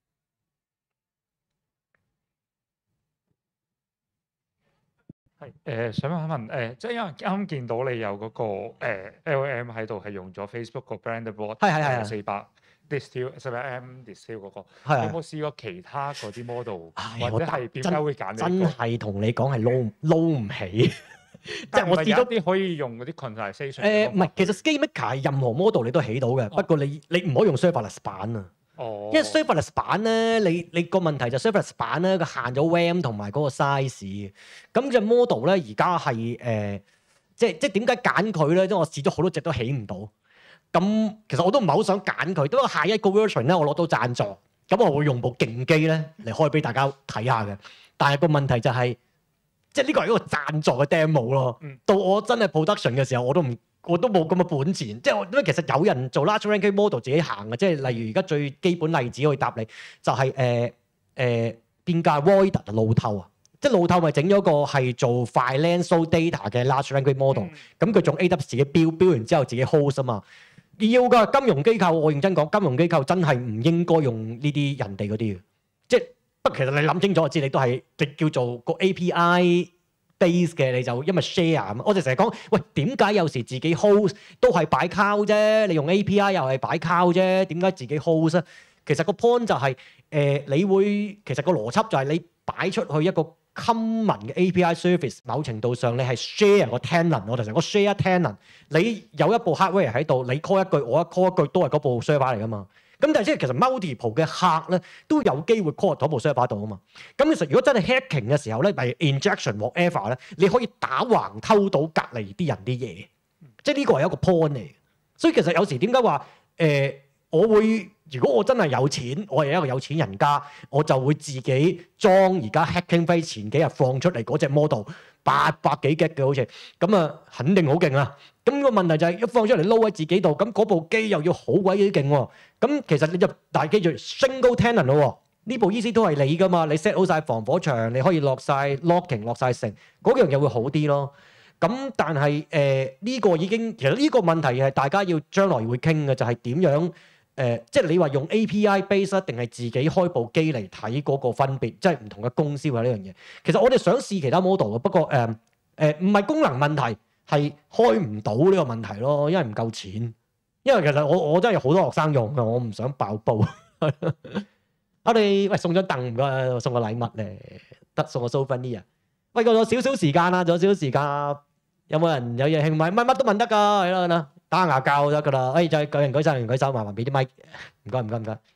係誒、呃，想問一問誒、呃，即係因為啱啱見到你有嗰、那個、呃、L L M 喺度係用咗 Facebook 個 Blender Board 係係係四百 distill 四百 M distill 嗰個， 係有冇試過其他嗰啲 model， 唉或者係點解會揀呢個？ 真係同你講係撈撈唔起，即係我試咗啲可以用嗰啲 quantization。 誒唔係，其實 ScaleMaker 係任何 model 你都起到嘅，哦、不過你你唔可以用 serverless 版啊。 哦， 因為 serverless 版咧，你你個問題就 serverless 版咧，佢限咗 RAM 同埋嗰個 size。咁隻 model 咧，而家係誒，即係即係點解揀佢咧？因為我試咗好多隻都起唔到。咁其實我都唔係好想揀佢，不過下一個 version 咧，我攞到贊助，咁我會用部勁機咧嚟開俾大家睇下嘅。但係個問題就係、是，即係呢個係一個贊助嘅 demo 咯。嗯、到我真係 production 嘅時候，我都唔。我都冇咁嘅本錢，即係因為其實有人做 large language model 自己行嘅，即係例如而家最基本例子可以答你，就係誒誒邊間 Void 啊路透啊，即係路透咪整咗個係做 financial data 嘅 large language model，咁佢仲 A W S 自己標標完之後自己 host 啊嘛。要㗎，金融機構我認真講，金融機構真係唔應該用呢啲人哋嗰啲嘅，即係不過其實你諗清楚我知，你都係叫做個 A P I base 嘅，你就因為 share 啊嘛。我就成日講，喂點解有時自己 host 都係擺 cloud 啫，你用 A P I 又係擺 cloud 啫，點解自己 host 啊？其實個 point 就係、是、誒、呃，你會其實個邏輯就係你擺出去一個 common 嘅 A P I service， 某程度上你係 share 個 tenant， 我哋成個 share tenant， 你有一部 hardware 喺度，你 call 一句，我一 call 一句都係嗰部 server 嚟噶嘛。咁但係即係其實 multiple 嘅客咧都有機會 call 到部 server 度啊嘛。咁其實如果真係 hacking 嘅時候咧，例如 injection whatever 咧，你可以打橫偷到隔離啲人啲嘢，即係呢個係一個 point 嚟。所以其實有時點解話誒，我會如果我真係有錢，我係一個有錢人家，我就會自己裝而家 hacking face 前幾日放出嚟嗰隻 model 八百幾 G 嘅好似，咁啊肯定好勁啊！咁個問題就係一放出嚟撈喺自己度，咁嗰部機又要好鬼幾勁喎。咁其實你就大記住 single tenant 咯，呢部 E C 都係你噶嘛，你 set 好晒防火牆，你可以落晒 locking 落晒成，嗰樣嘢會好啲咯。咁但係誒呢個已經其實呢個問題係大家要將來會傾嘅，就係、是、點樣誒、呃？即係你話用 A P I base 定係自己開部機嚟睇嗰個分別，即係唔同嘅公司話呢樣嘢。其實我哋想試其他 model 嘅，不過誒誒唔係功能問題。係開唔到呢個問題咯，因為唔夠錢。因為其實我我真係有好多學生用嘅，我唔想爆煲。我哋喂送咗凳唔該，送個禮物咧，得送個 souvenir。喂，過咗少少時間啦，仲有少少時間，有冇人有嘢興問？乜乜都問得㗎，係啦係啦，打牙教得㗎啦。誒，就係舉人舉手，人舉手，麻煩俾啲咪。唔該唔該唔該。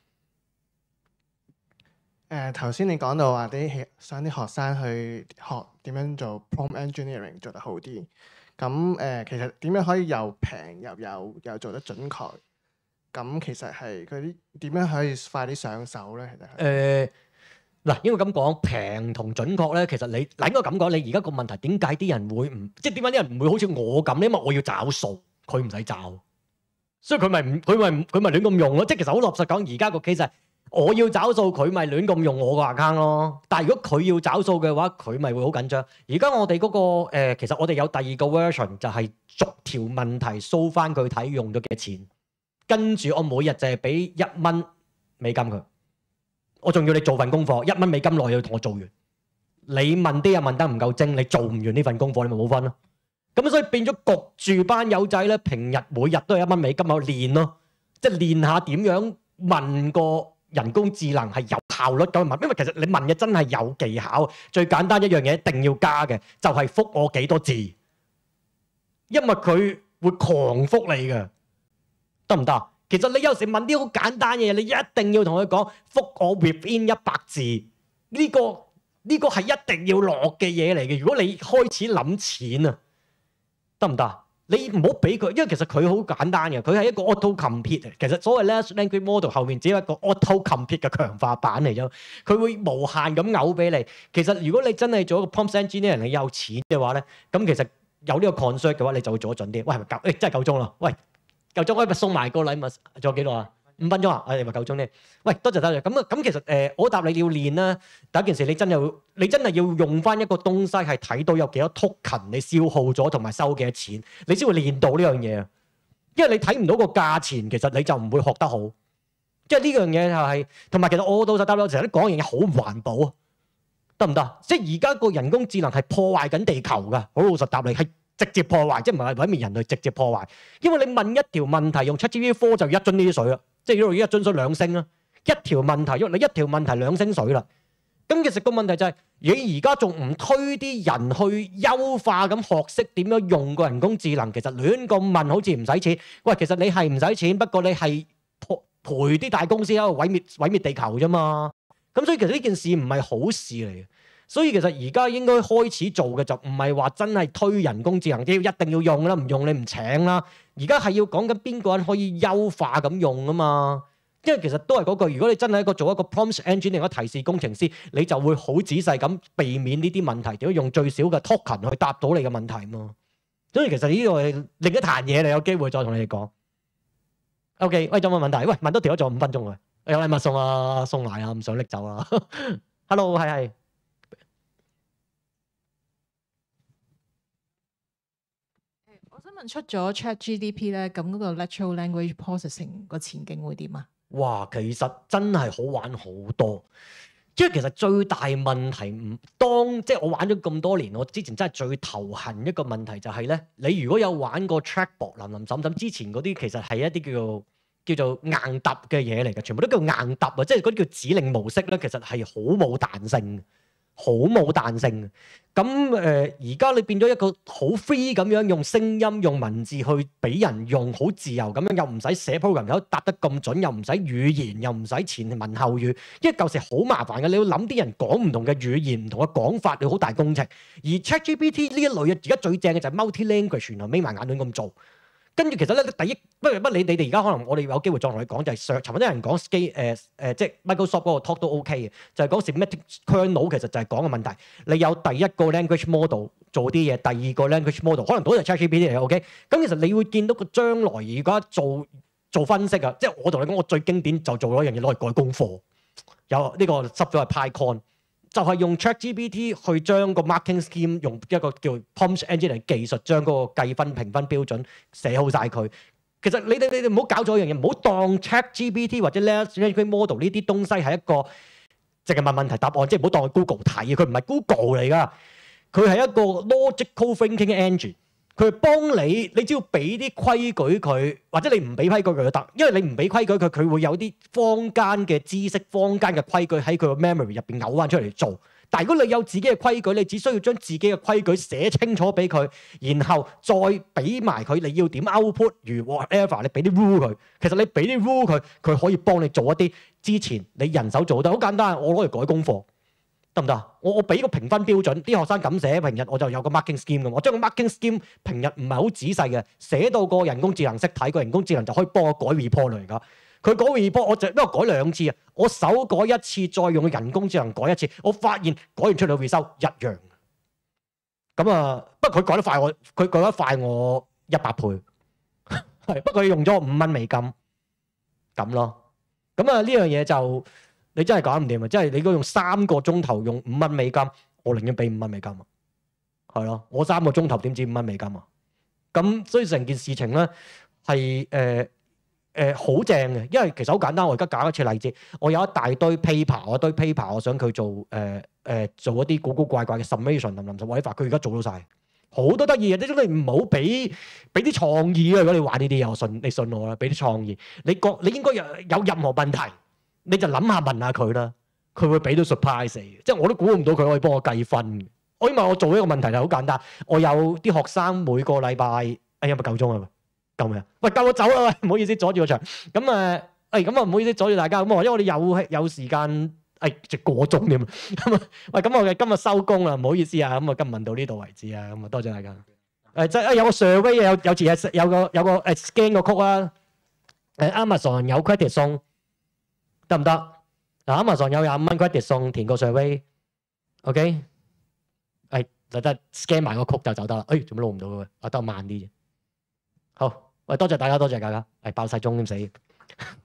誒頭先你講到話啲想啲學生去學點樣做 prompt engineering 做得好啲。咁誒、呃，其實點樣可以又平又有又做得準確？咁其實係佢啲點樣可以快啲上手咧？其實係誒嗱，應該咁講，平同準確咧，其實你嗱應該咁講，你而家個問題點解啲人會唔即係點解啲人唔會好似我咁？因為我要找數，佢唔使找，所以佢咪唔佢咪佢咪亂咁用咯。即係其實好老實講，而家個 case 係我要找數，佢咪亂咁用我個 account 咯。但係如果佢要找數嘅話，佢咪會好緊張。而家我哋嗰、那個、呃、其實我哋有第二個 version 就係逐條問題 show 翻佢睇用咗幾多錢，跟住我每日就係俾一蚊美金佢，我仲要你做份功課，一蚊美金內要同我做完。你問啲嘢問得唔夠精，你做唔完呢份功課，你咪冇分咯。咁所以變咗焗住班友仔咧，平日每日都係一蚊美金喺度練咯，即係練下點樣問個人工智能係有效率咁問，因為其實你問嘅真係有技巧。最簡單一樣嘢一定要加嘅就係覆我幾多字，因為佢會狂覆你嘅，得唔得？其實你有時問啲好簡單嘅嘢，你一定要同佢講覆我 within 一百字，呢個呢個係一定要落嘅嘢嚟嘅。如果你開始諗錢啊，得唔得？你唔好俾佢，因為其實佢好簡單嘅，佢係一個 auto complete。其實所謂 large language model 後面只係一個 auto complete 嘅強化版嚟啫，佢會無限咁嘔俾你。其實如果你真係做一個 prompt engineer，你有錢嘅話咧，咁其實有呢個 concept 嘅話，你就會做得準啲。喂，係咪夠？誒、欸，真係夠鐘啦！喂，夠鐘，我咪送埋個禮物，仲有幾耐啊？五分鐘啊！誒，咪夠鐘咧。喂，多謝多謝。咁啊，咁其實誒、呃，我答你要練啦。第一件事，你真係要，你真係要用翻一個東西係睇到有幾多 token 你消耗咗同埋收幾多錢，你先會練到呢樣嘢。因為你睇唔到個價錢，其實你就唔會學得好。即係呢樣嘢就係、是，同埋其實我老實答你，我成日都講嘢好唔環保啊，得唔得？即係而家個人工智能係破壞緊地球㗎，好老實答你係。直接破壞，即係唔係毀滅人類，直接破壞。因為你問一條問題用 ChatGPT 四就一樽呢啲水啦，即係呢度一樽水兩升啦。一條問題，因為你一條問題兩升水啦。咁其實個問題就係、是，你而家仲唔推啲人去優化咁學識點樣用個人工智能？其實亂咁問好似唔使錢。喂，其實你係唔使錢，不過你係陪啲大公司喺度毀滅毀滅地球啫嘛。咁所以其實呢件事唔係好事嚟嘅。所以其實而家應該開始做嘅就唔係話真係推人工智能，即係一定要用啦，唔用你唔請啦。而家係要講緊邊個人可以優化咁用啊嘛。因為其實都係嗰句，如果你真係一個做一個 prompt engineer 或者提示工程師，你就會好仔細咁避免呢啲問題，點樣用最少嘅 token 去答到你嘅問題嘛。所以其實呢個係另一壇嘢，你有機會再同你哋講。OK，喂，仲有冇問題？喂，問多條咗仲有五分鐘啊！有禮物送啊，送埋啊，唔想拎走啊。 Hello，係係。 我想問出咗 ChatGPT 咧，咁嗰個 natural language processing 個前景會點啊？ 哇，其實真係好玩好多。因為其實最大問題唔當即係我玩咗咁多年，我之前真係最頭痕一個問題就係咧，你如果有玩過 chatbot 林林總總之前嗰啲，其實係一啲叫做叫做硬答嘅嘢嚟嘅，全部都叫硬答啊，即係嗰啲叫指令模式咧，其實係好冇彈性，好冇彈性。咁誒，而家你變咗一個好 free 咁樣用聲音、用文字去俾人用，好自由咁樣，又唔使寫 program，又答得咁準，又唔使語言，又唔使前文後語，因為舊時好麻煩嘅，你要諗啲人講唔同嘅語言、唔同嘅講法，你好大工程。而 ChatGPT 呢一類嘅，而家最正嘅就係 multi-language， 原來眯埋眼亂咁做。跟住其實咧，第一不如不你你哋而家可能我哋有機會再同你講，就係上尋日啲人講 scale 誒誒，即係 Microsoft 嗰個 talk 都 OK 嘅，就係講 semantic kernel 其實就係講嘅問題。你有第一個 language model 做啲嘢，第二個 language model 可能都係 ChatGPT 嚟嘅 OK。咁其實你會見到個將來而家做做分析啊，即係我同你講，我最經典就做咗一樣嘢攞嚟改功課，有呢個執咗係 PyCon。就係用 ChatGPT 去將個 marking scheme 用一個叫 prompt engine 嘅技術，將嗰個計分評分標準寫好晒佢。其實你哋你哋唔好搞咗一樣嘢，唔好當 ChatGPT 或者 large language model 呢啲東西係一個淨係問問題答案，即係唔好當佢 Google 睇，佢唔係 Google 嚟㗎，佢係一個 logical thinking engine。佢係幫你，你只要俾啲規矩佢，或者你唔俾規矩佢都得，因為你唔俾規矩佢，佢會有啲坊間嘅知識、坊間嘅規矩喺佢個 memory 入邊嘔翻出嚟做。但係如果你有自己嘅規矩，你只需要將自己嘅規矩寫清楚俾佢，然後再俾埋佢你要點 output，如 whatever，你俾啲 rule 佢。其實你俾啲 rule 佢，佢可以幫你做一啲之前你人手做得好簡單，我攞嚟改功課。得唔得？我我俾個評分標準，啲學生咁寫，平日我就有個 marking scheme 嘅。我將個 marking scheme 平日唔係好仔細嘅，寫到個人工智能識睇，個人工智能就可以幫我改 report 嚟㗎。佢改 report，我就因為改兩次啊，我手改一次，再用人工智能改一次，我發現改完出嚟 result 一樣。咁啊，不過佢改得快我，佢改得快我一百倍。係，不過佢用咗五蚊美金咁咯。咁啊，呢樣嘢就〜你真係搞唔掂啊！即係你如果用三個鐘頭用五蚊美金，我寧願俾五蚊美金啊！係咯，我三個鐘頭點止五蚊美金啊？咁所以成件事情咧係誒誒好正嘅，因為其實好簡單。我而家搞一次例子，我有一大堆 paper， 我一堆 paper， 我想佢做誒誒、呃呃、做一啲古古怪怪嘅 summation 林林總總，佢而家做到晒，好多得意嘅。即係你唔好俾俾啲創意啊！如果你玩呢啲嘢，我信你信我啦，俾啲創意。你覺你應該有有任何問題，你就諗下問下佢啦，佢會俾到 surprise 你嘅，即係我都估唔到佢可以幫我計分嘅。我因為我做一個問題就好簡單，我有啲學生每個禮拜，哎呀咪夠鐘啊，夠未啊？喂，夠我走啦，喂，唔好意思阻住個場。咁誒，誒咁啊唔好意思阻住大家。咁啊，因為我哋有有時間，誒直過鐘添。咁啊，喂，咁我嘅今日收工啦，唔好意思啊。咁啊，今日問到呢度為止啊。咁啊，多謝大家。誒即係啊，有個 survey 有有時係有個有個誒 scan 個曲啊。誒 Amazon 有 credit 送。得唔得？嗱 ，Amazon 有廿五蚊 credit 送，填個 survey，OK，誒就得 scan 埋個曲就走得啦。誒做乜錄唔到嘅？啊得慢啲啫。好，喂，多謝大家，多謝大家，誒爆晒鐘點死。